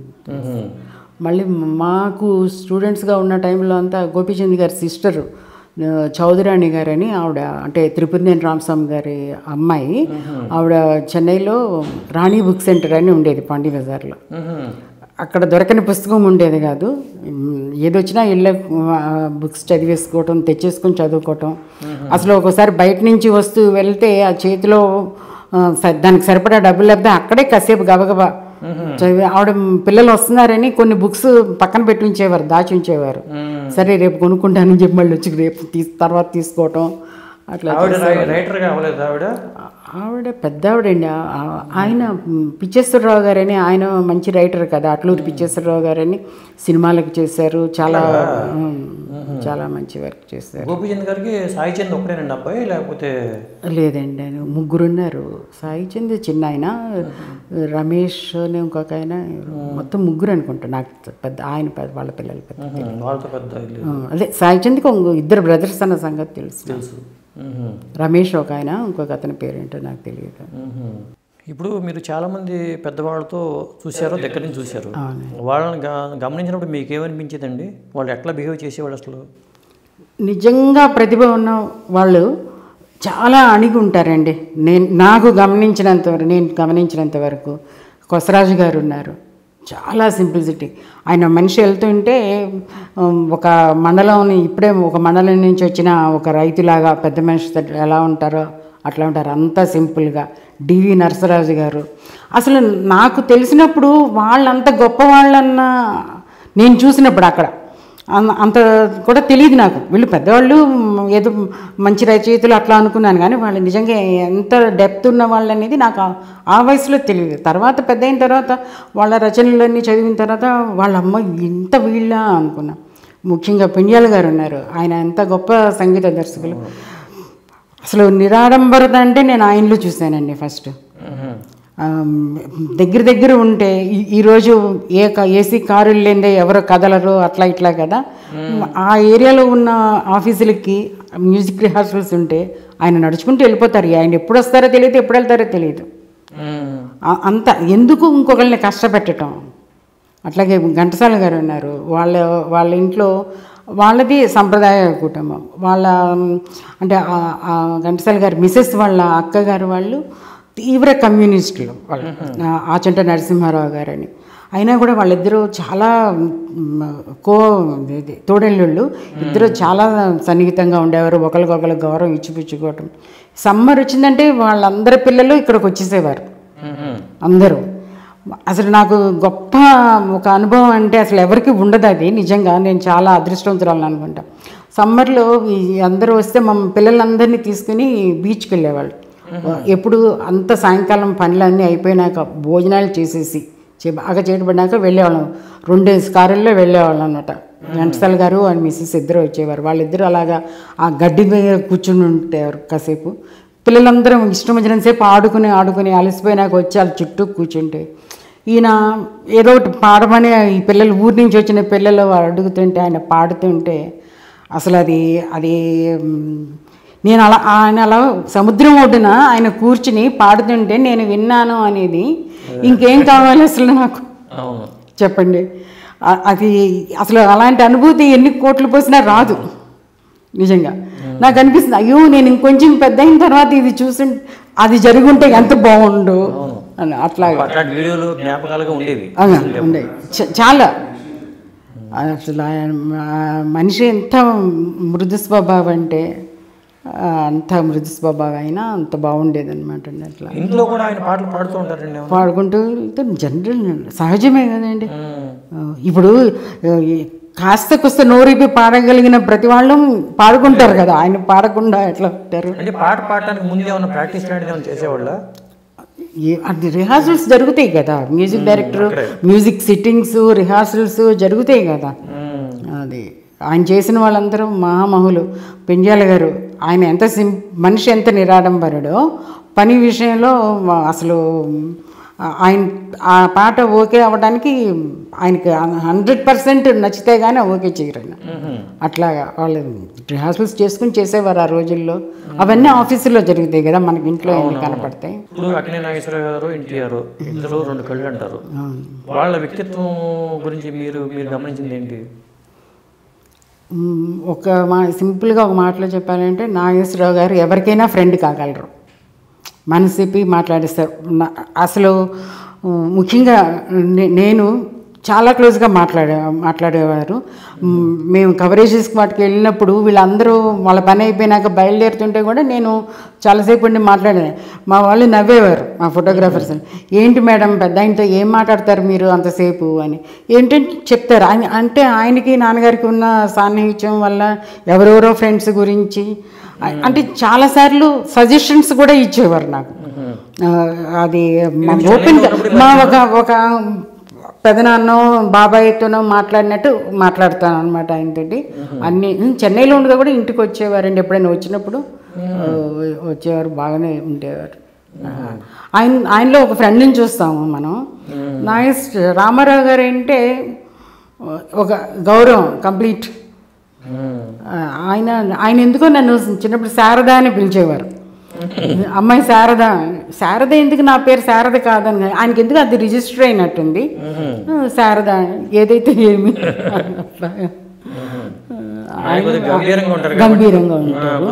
మళ్ళీ మాకు స్టూడెంట్స్గా ఉన్న టైంలో అంతా గోపిచంద్ గారి సిస్టరు చౌదరాణి గారని ఆవిడ, అంటే త్రిపురనేని రామస్వామి గారి అమ్మాయి, ఆవిడ చెన్నైలో రాణి బుక్ సెంటర్ అని ఉండేది పాండీ బజార్లో. అక్కడ దొరకని పుస్తకం ఉండేది కాదు, ఏదొచ్చినా ఇళ్ళ బుక్స్ చదివేసుకోవటం, తెచ్చేసుకొని చదువుకోవటం. అసలు ఒక్కోసారి బయట నుంచి వస్తూ వెళ్తే ఆ చేతిలో దానికి సరిపడా డబ్బులు లేకపోతే అక్కడే కాసేపు గబగబా చదివి, ఆవిడ పిల్లలు వస్తున్నారని కొన్ని బుక్స్ పక్కన పెట్టి ఉంచేవారు, దాచి ఉంచేవారు. సరే రేపు కొనుక్కుంటానని చెప్పి మళ్ళీ వచ్చి రేపు తీసు తర్వాత తీసుకోవటం అట్లా. రైటర్గా అవ్వలేదు ఆవిడ? ఆవిడ పెద్ద ఆవిడండి. ఆయన పిచ్చేశ్వరరావు గారని ఆయన మంచి రైటర్ కదా, అట్లూరు పిచ్చేశ్వరరావు గారని సినిమాలకు చేశారు, చాలా చాలా మంచి వర్క్ చేశారు. గోపిచంద్ గారికి సాయిచంద్ ఒకటేనండి అబ్బాయి లేకపోతే? లేదండి, ఆయన ముగ్గురు ఉన్నారు. సాయిచంద్ చిన్న ఆయన, రమేష్ అని ఇంకొక ఆయన, మొత్తం ముగ్గురు అనుకుంటా. నాకు పెద్ద ఆయన పెద్ద వాళ్ళ పిల్లలు పెద్ద వాళ్ళతో పెద్ద. అదే సాయిచంద్కి ఇద్దరు బ్రదర్స్ అన్న సంగతి తెలుసు తెలుసు రమేష్ ఒక ఆయన, ఇంకొక అతని పేరేంటో నాకు తెలియదు. ఇప్పుడు మీరు చాలామంది పెద్దవాళ్ళతో చూశారు, దగ్గర నుంచి చూశారు. వాళ్ళని గమనించినప్పుడు మీకు ఏమనిపించేదండి? వాళ్ళు ఎట్లా బిహేవ్ చేసేవాళ్ళు అసలు? నిజంగా ప్రతిభ ఉన్న వాళ్ళు చాలా అణిగి ఉంటారండి. నేను నాకు గమనించినంతవరకు నేను గమనించినంత వరకు కొసరాజు గారు ఉన్నారు, చాలా సింప్లిసిటీ. ఆయన మనిషి వెళ్తుంటే ఒక మండలం, ఇప్పుడే ఒక మండలం నుంచి వచ్చిన ఒక రైతులాగా పెద్ద మనిషి ఎలా ఉంటారో అట్లా ఉంటారు, అంతా సింపుల్గా. డివి నరసరాజు గారు అసలు నాకు తెలిసినప్పుడు వాళ్ళంత గొప్ప వాళ్ళన్న నేను చూసినప్పుడు అక్కడ అంత కూడా తెలియదు నాకు. వీళ్ళు పెద్దవాళ్ళు ఏదో మంచి రచయితలు అట్లా అనుకున్నాను, కానీ వాళ్ళు నిజంగా ఎంత డెప్త్ ఉన్న వాళ్ళు అనేది నాకు ఆ వయసులో తెలియదు. తర్వాత పెద్ద అయిన తర్వాత వాళ్ళ రచనలన్నీ చదివిన తర్వాత వాళ్ళ అమ్మ ఇంత వీళ్ళ అనుకున్నా. ముఖ్యంగా పెండ్యాల గారు ఉన్నారు, ఆయన ఎంత గొప్ప సంగీత దర్శకులు. అసలు నిరాడంబరత అంటే నేను ఆయనలో చూశానండి ఫస్ట్. దగ్గర దగ్గర ఉంటే ఈరోజు ఏ ఏసీ కారులు లేదే ఎవరో కదలరు అట్లా ఇట్లా కదా, ఆ ఏరియాలో ఉన్న ఆఫీసులకి మ్యూజిక్ రిహార్సల్స్ ఉంటే ఆయన నడుచుకుంటూ వెళ్ళిపోతారు. ఆయన ఎప్పుడు వస్తారో తెలియదు, ఎప్పుడు వెళ్తారో తెలియదు. అంత ఎందుకు ఇంకొకరిని కష్టపెట్టడం. అట్లాగే ఘంటసాల గారు ఉన్నారు, వాళ్ళ వాళ్ళ ఇంట్లో వాళ్ళది సంప్రదాయ కుటుంబం. వాళ్ళ అంటే ఘంటసాల గారు మిసెస్ వాళ్ళ అక్కగారు వాళ్ళు తీవ్ర కమ్యూనిస్టులు, వాళ్ళు ఆచంట నరసింహారావు గారని. అయినా కూడా వాళ్ళిద్దరూ చాలా కో తోడెళ్ళుళ్ళు, ఇద్దరు చాలా సన్నిహితంగా ఉండేవారు, ఒకరికొకరు గౌరవం ఇచ్చిపుచ్చుకోవటం. సమ్మర్ వచ్చిందంటే వాళ్ళందరి పిల్లలు ఇక్కడికి వచ్చేసేవారు అందరూ. అసలు నాకు గొప్ప ఒక అనుభవం అంటే అసలు ఎవరికి ఉండదు అది. నిజంగా నేను చాలా అదృష్టవంతురాలను అనుకుంటా. సమ్మర్లో అందరూ వస్తే మా పిల్లలందరినీ తీసుకుని బీచ్కి వెళ్ళేవాళ్ళు. ఎప్పుడు అంత సాయంకాలం పనులన్నీ అయిపోయినాక భోజనాలు చేసేసి బాగా చేయబడినాక వెళ్ళేవాళ్ళం. రెండేసి కారుల్లో వెళ్ళేవాళ్ళం అనమాట. ఘంటసాల గారు అండ్ మిస్సెస్ ఇద్దరు వచ్చేవారు. వాళ్ళిద్దరూ అలాగా ఆ గడ్డి మీద కూర్చుని ఉంటారు కాసేపు. పిల్లలందరం ఇష్టం వచ్చిన సేపు ఆడుకుని ఆడుకుని అలసిపోయినాక వచ్చి వాళ్ళ చుట్టూ కూర్చుంటే ఈయన ఏదో ఒకటి పాడమని ఈ పిల్లలు ఊరి నుంచి వచ్చిన పిల్లలు అడుగుతుంటే ఆయన పాడుతుంటే అసలు అది అది నేను అలా ఆయన అలా సముద్రం ఒడ్డున ఆయన కూర్చుని పాడుతుంటే నేను విన్నాను అనేది ఇంకేం కావాలి అసలు నాకు చెప్పండి. అది అసలు అలాంటి అనుభూతి ఎన్ని కోట్లు పోసినా రాదు నిజంగా. నాకు అనిపిస్తుంది అయ్యో నేను ఇంకొంచెం పెద్ద అయిన తర్వాత ఇది చూసి అది జరుగుంటే ఎంత బాగుండు అని అట్లాగా ఉండేవి చాలా. అసలు మనిషి ఎంత మృదు స్వభావం అంటే అంత మృదు స్వభావం అయినా అంత బాగుండేది అనమాట అండి. అట్లా ఇంట్లో కూడా ఆయన పాటలు పాడుతూ ఉంటారండి. పాడుకుంటూ జనరల్ సహజమే కదండి. ఇప్పుడు కాస్త కొస్త నోరిపి పాడగలిగిన ప్రతి వాళ్ళు పాడుకుంటారు కదా, ఆయన పాడకుండా ఎట్లా ఉంటారు? అంటే పాట పాడటానికి ముందు ఏమైనా ప్రాక్టీస్ లాంటిది ఏమైనా చేసేవాళ్ళ? అది రిహార్సల్స్ జరుగుతాయి కదా, music director music sittings rehearsals జరుగుతాయి కదా. అది ఆయన చేసిన వాళ్ళందరూ మహామహులు. పెంజాల గారు ఆయన ఎంత సిం మనిషి ఎంత నిరాడంబరుడో పని విషయంలో అసలు ఆయన ఆ పాట ఓకే అవ్వడానికి ఆయనకి హండ్రెడ్ పర్సెంట్ నచ్చితే కానీ ఓకే చేయరు ఆయన. అట్లాగా వాళ్ళు రిహార్సల్స్ చేసుకుని చేసేవారు ఆ రోజుల్లో. అవన్నీ ఆఫీసులో జరుగుతాయి కదా, మనకి ఇంట్లో ఎన్ని కనపడతాయి. ఇప్పుడు అక్కినేని నాగేశ్వరరావు గారు ఎన్టీఆర్ ఇద్దరు రెండు కళ్ళు అంటారు. వాళ్ళ వ్యక్తిత్వం గురించి మీరు మీరు గమనించింది ఏంటి? ఒక మా సింపుల్గా ఒక మాటలో చెప్పాలంటే నాగేశ్వరరావు గారు ఎవరికైనా ఫ్రెండ్ కాగలరు, మనసిప్పి మాట్లాడేస్తారు. అసలు ముఖ్యంగా నేను చాలా క్లోజ్గా మాట్లాడే మాట్లాడేవారు. మేము కవరేజెస్కి వాటికి వెళ్ళినప్పుడు వీళ్ళందరూ వాళ్ళ పని అయిపోయినాక బయలుదేరుతుంటే కూడా నేను చాలాసేపు ఉండి మాట్లాడాను. మా వాళ్ళు నవ్వేవారు, మా ఫోటోగ్రాఫర్స్. ఏంటి మేడం పెద్ద ఆయనతో ఏం మాట్లాడతారు మీరు అంతసేపు అని. ఏంటంటే చెప్తారు ఆయన అంటే ఆయనకి నాన్నగారికి ఉన్న సాన్నిహిత్యం వల్ల ఎవరెవరో ఫ్రెండ్స్ గురించి అంటే చాలాసార్లు సజెషన్స్ కూడా ఇచ్చేవారు నాకు. అది ఓపెన్గా మా ఒక ఒక పెదనాన్నో బాబాయ్తోనో మాట్లాడినట్టు మాట్లాడతాను అనమాట ఆయనతోటి. అన్నీ చెన్నైలో ఉండగా కూడా ఇంటికి వచ్చేవారండి, ఎప్పుడైనా వచ్చినప్పుడు వచ్చేవారు, బాగానే ఉండేవారు. ఆయన ఆయనలో ఒక ఫ్రెండ్ని చూస్తాము మనం. నాగేశ్ రామారావు గారు అంటే ఒక గౌరవం కంప్లీట్. ఆయన ఆయన ఎందుకో నన్ను చిన్నప్పుడు శారద అని పిలిచేవారు. అమ్మాయి శారద, శారద ఎందుకు నా పేరు శారద కాదని ఆయనకి ఎందుకు అది రిజిస్టర్ అయినట్టుంది. శారద ఏదైతే ఏమి గంభీరంగా ఉంటారు,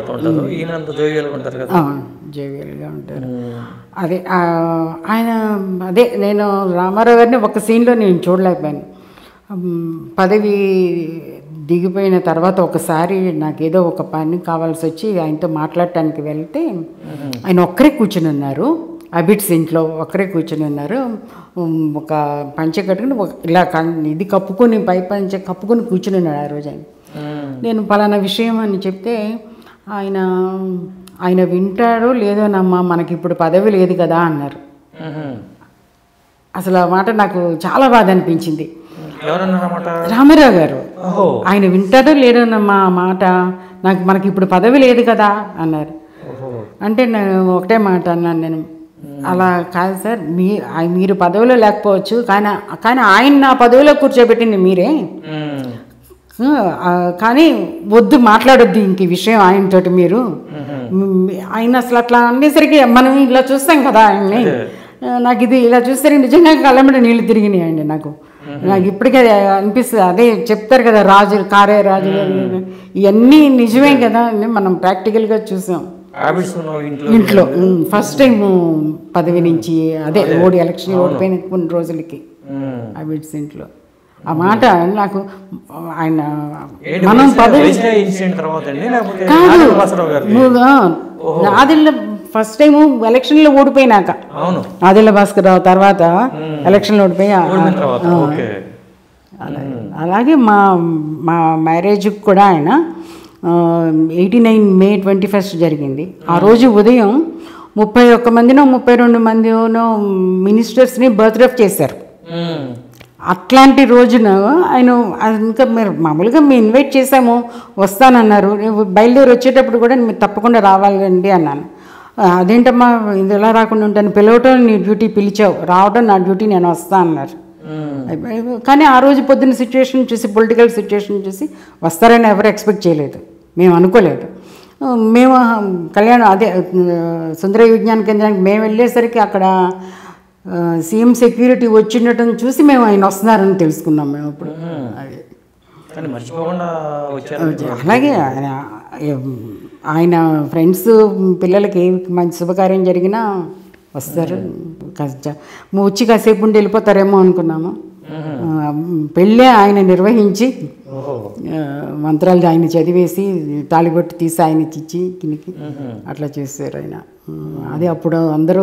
జోవియల్గా ఉంటారు. అదే ఆయన అదే నేను రామారావు గారిని ఒక సీన్లో నేను చూడలేకపోయాను. పదవి దిగిపోయిన తర్వాత ఒకసారి నాకు ఏదో ఒక పని కావాల్సి వచ్చి ఆయనతో మాట్లాడటానికి వెళ్తే ఆయన ఒక్కరే కూర్చుని ఉన్నారు, అబిట్స్ ఇంట్లో ఒక్కరే కూర్చుని ఉన్నారు. ఒక పంచె కట్టుకుని ఇలా ఇది కప్పుకొని పై పంచె కప్పుకొని కూర్చుని ఉన్నాడు ఆ రోజు ఆయన. నేను పలానా విషయం అని చెప్తే ఆయన ఆయన వింటాడో లేదోనమ్మా మనకి ఇప్పుడు పదవి లేదు కదా అన్నారు. అసలు ఆ మాట నాకు చాలా బాధ అనిపించింది. రామారావు గారు ఆయన వింటాడో లేడోనమ్మా ఆ మాట, నాకు మనకి ఇప్పుడు పదవి లేదు కదా అన్నారు. అంటే నేను ఒకటే మాట అన్నాను నేను, అలా కాదు సార్, మీ మీరు పదవిలో లేకపోవచ్చు కానీ కానీ ఆయన నా పదవిలో కూర్చోబెట్టింది మీరే, కానీ వద్దు మాట్లాడొద్దు ఇంక ఈ విషయం ఆయనతోటి మీరు. ఆయన అసలు అట్లా అనేసరికి మనం ఇలా చూస్తాం కదా ఆయన్ని, నాకు ఇది ఇలా చూస్తే నిజంగా కళ్ళమ్మట నీళ్ళు తిరిగినాయండి నాకు. నాకు ఇప్పటికే అనిపిస్తుంది, అదే చెప్తారు కదా రాజు కారే రాజు ఇవన్నీ నిజమే కదా అని మనం ప్రాక్టికల్గా చూసాం ఇంట్లో. ఫస్ట్ టైం పదవి నుంచి అదే ఓడి ఎలక్షన్ ఓడిపోయిన కొన్ని రోజులకి హ్యాబిట్స్ ఇంట్లో ఆ మాట నాకు ఆయన మనం పదవి కాదు ఆదిల్ల ఫస్ట్ టైము ఎలక్షన్లో ఓడిపోయినాక ఆదిల్ల భాస్కర్ రావు తర్వాత ఎలక్షన్లో ఓడిపోయి అలాగే మా మా మ్యారేజ్కి కూడా ఆయన eighty nine May twenty first జరిగింది. ఆ రోజు ఉదయం ముప్పై ఒక్క మందినో ముప్పై రెండు మందినో మినిస్టర్స్ని బర్త్డే చేశారు. అట్లాంటి రోజున ఆయన ఇంకా మీరు మామూలుగా మేము ఇన్వైట్ చేసాము వస్తానన్నారు, బయలుదేరి వచ్చేటప్పుడు కూడా మీరు తప్పకుండా రావాలండి అన్నాను. అదేంటమ్మా ఇది ఎలా రాకుండా ఉంటాను, పిలవటం నీ డ్యూటీ, పిలిచావు రావడం నా డ్యూటీ, నేను వస్తా అన్నారు. కానీ ఆ రోజు పొద్దున్న సిచ్యువేషన్ చూసి పొలిటికల్ సిచ్యువేషన్ చూసి వస్తారని ఎవరు ఎక్స్పెక్ట్ చేయలేదు, మేము అనుకోలేదు. మేము కళ్యాణం అదే సుందర విజ్ఞాన కేంద్రానికి మేము వెళ్ళేసరికి అక్కడ సీఎం సెక్యూరిటీ వచ్చినట్టు చూసి మేము ఆయన వస్తున్నారని తెలుసుకున్నాం మేము ఇప్పుడు. అది కానీ మర్చిపోకుండా వచ్చారు. అలాగే ఆయన ఆయన ఫ్రెండ్స్ పిల్లలకి మంచి శుభకార్యం జరిగినా వస్తారు. వచ్చి కాసేపు ఉండి వెళ్ళిపోతారేమో అనుకున్నాము. పెళ్ళే ఆయన నిర్వహించి మంత్రాలు ఆయన చదివేసి తాళిబొట్టు తీసి ఆయన ఇచ్చి కినికి అట్లా చేశారు ఆయన. అదే అప్పుడు అందరూ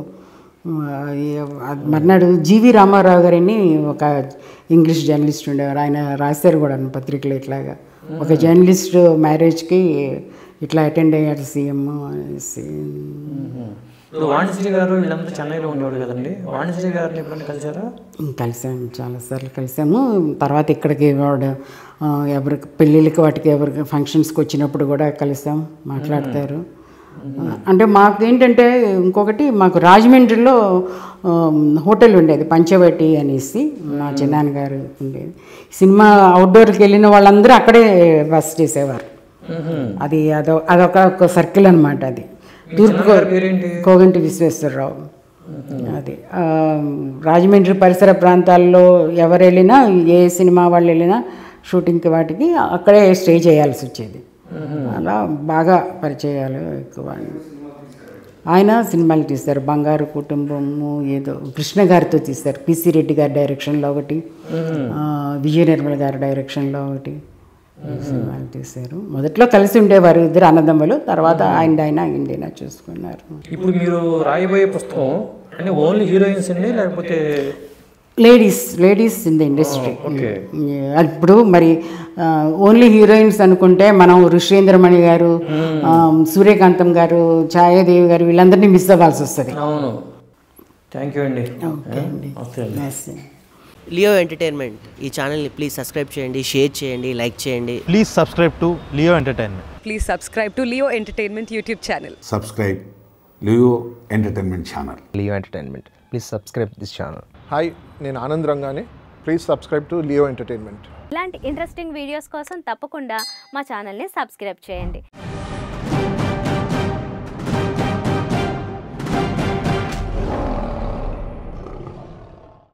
మర్నాడు జీవి రామారావు గారిని ఒక ఇంగ్లీష్ జర్నలిస్ట్ ఉండేవారు. ఆయన రాశారు కూడా పత్రికలు ఇట్లాగా ఒక జర్నలిస్ట్ మ్యారేజ్కి ఇట్లా అటెండ్ అయ్యారు సీఎం అనేసి. ఇప్పుడు వాణిశ్రీ గారు వీళ్ళంతా చెన్నైలో ఉండేవాడు కదండి, వాణిశ్రీ గారిని ఎప్పుడైనా కలిసారా? కలిసాము, చాలాసార్లు కలిసాము. తర్వాత ఇక్కడికి వాడు ఎవరికి పెళ్ళిళ్ళకి వాటికి ఎవరికి ఫంక్షన్స్కి వచ్చినప్పుడు కూడా కలిసాం, మాట్లాడతారు. అంటే మాకేంటంటే ఇంకొకటి మాకు రాజమండ్రిలో హోటల్ ఉండేది పంచవటి అనేసి, మా చిన్నాన్నగారు ఉండేది. సినిమా అవుట్డోర్కి వెళ్ళిన వాళ్ళందరూ అక్కడే బస్ చేసేవారు. అది అదొ అదొక సర్కిల్ అనమాట. అది తూర్పు కోగంటి విశ్వేశ్వరరావు. అది రాజమండ్రి పరిసర ప్రాంతాల్లో ఎవరు వెళ్ళినా ఏ సినిమా వాళ్ళు వెళ్ళినా షూటింగ్కి వాటికి అక్కడే స్టే చేయాల్సి వచ్చేది. అలా బాగా పరిచయాలు ఎక్కువ. ఆయన సినిమాలు తీశారు, బంగారు కుటుంబము ఏదో కృష్ణ గారితో తీశారు, పిసి రెడ్డి గారి డైరెక్షన్లో ఒకటి, విజయ నిర్మల గారి డైరెక్షన్లో ఒకటి సినిమాలు తీశారు. మొదట్లో కలిసి ఉండేవారు ఇద్దరు అన్నదమ్ములు, తర్వాత ఆయన ఆయన ఇండియా చూసుకున్నారు. ఇప్పుడు మీరు రాయబోయే పుస్తకం అంటే ఓన్లీ హీరోయిన్స్ అండి లేకపోతే ladies ladies in the industry? ఇప్పుడు మరి ఓన్లీ హీరోయిన్స్ అనుకుంటే మనం ఋషేంద్రమణి గారు, సూర్యకాంతం గారు, ఛాయాదేవి గారు వీళ్ళందరినీ మిస్ అవ్వాల్సి వస్తుంది. అవును. థ్యాంక్ యూ అండి. ఓకే అండి. లియో ఎంటర్టైన్మెంట్ ఈ ఛానల్ని ప్లీజ్ సబ్స్క్రైబ్ చేయండి, షేర్ చేయండి, లైక్ చేయండి. Please subscribe to Leo entertainment. Please subscribe to Leo Entertainment YouTube channel. Subscribe Leo Entertainment channel. Leo Entertainment. Please subscribe this channel. Hi, నేను ఆనంద్ రంగానే. Please subscribe to Leo entertainment. ఇలాంటి interesting videos కోసం తప్పకుండా మా ఛానల్ని subscribe చేయండి.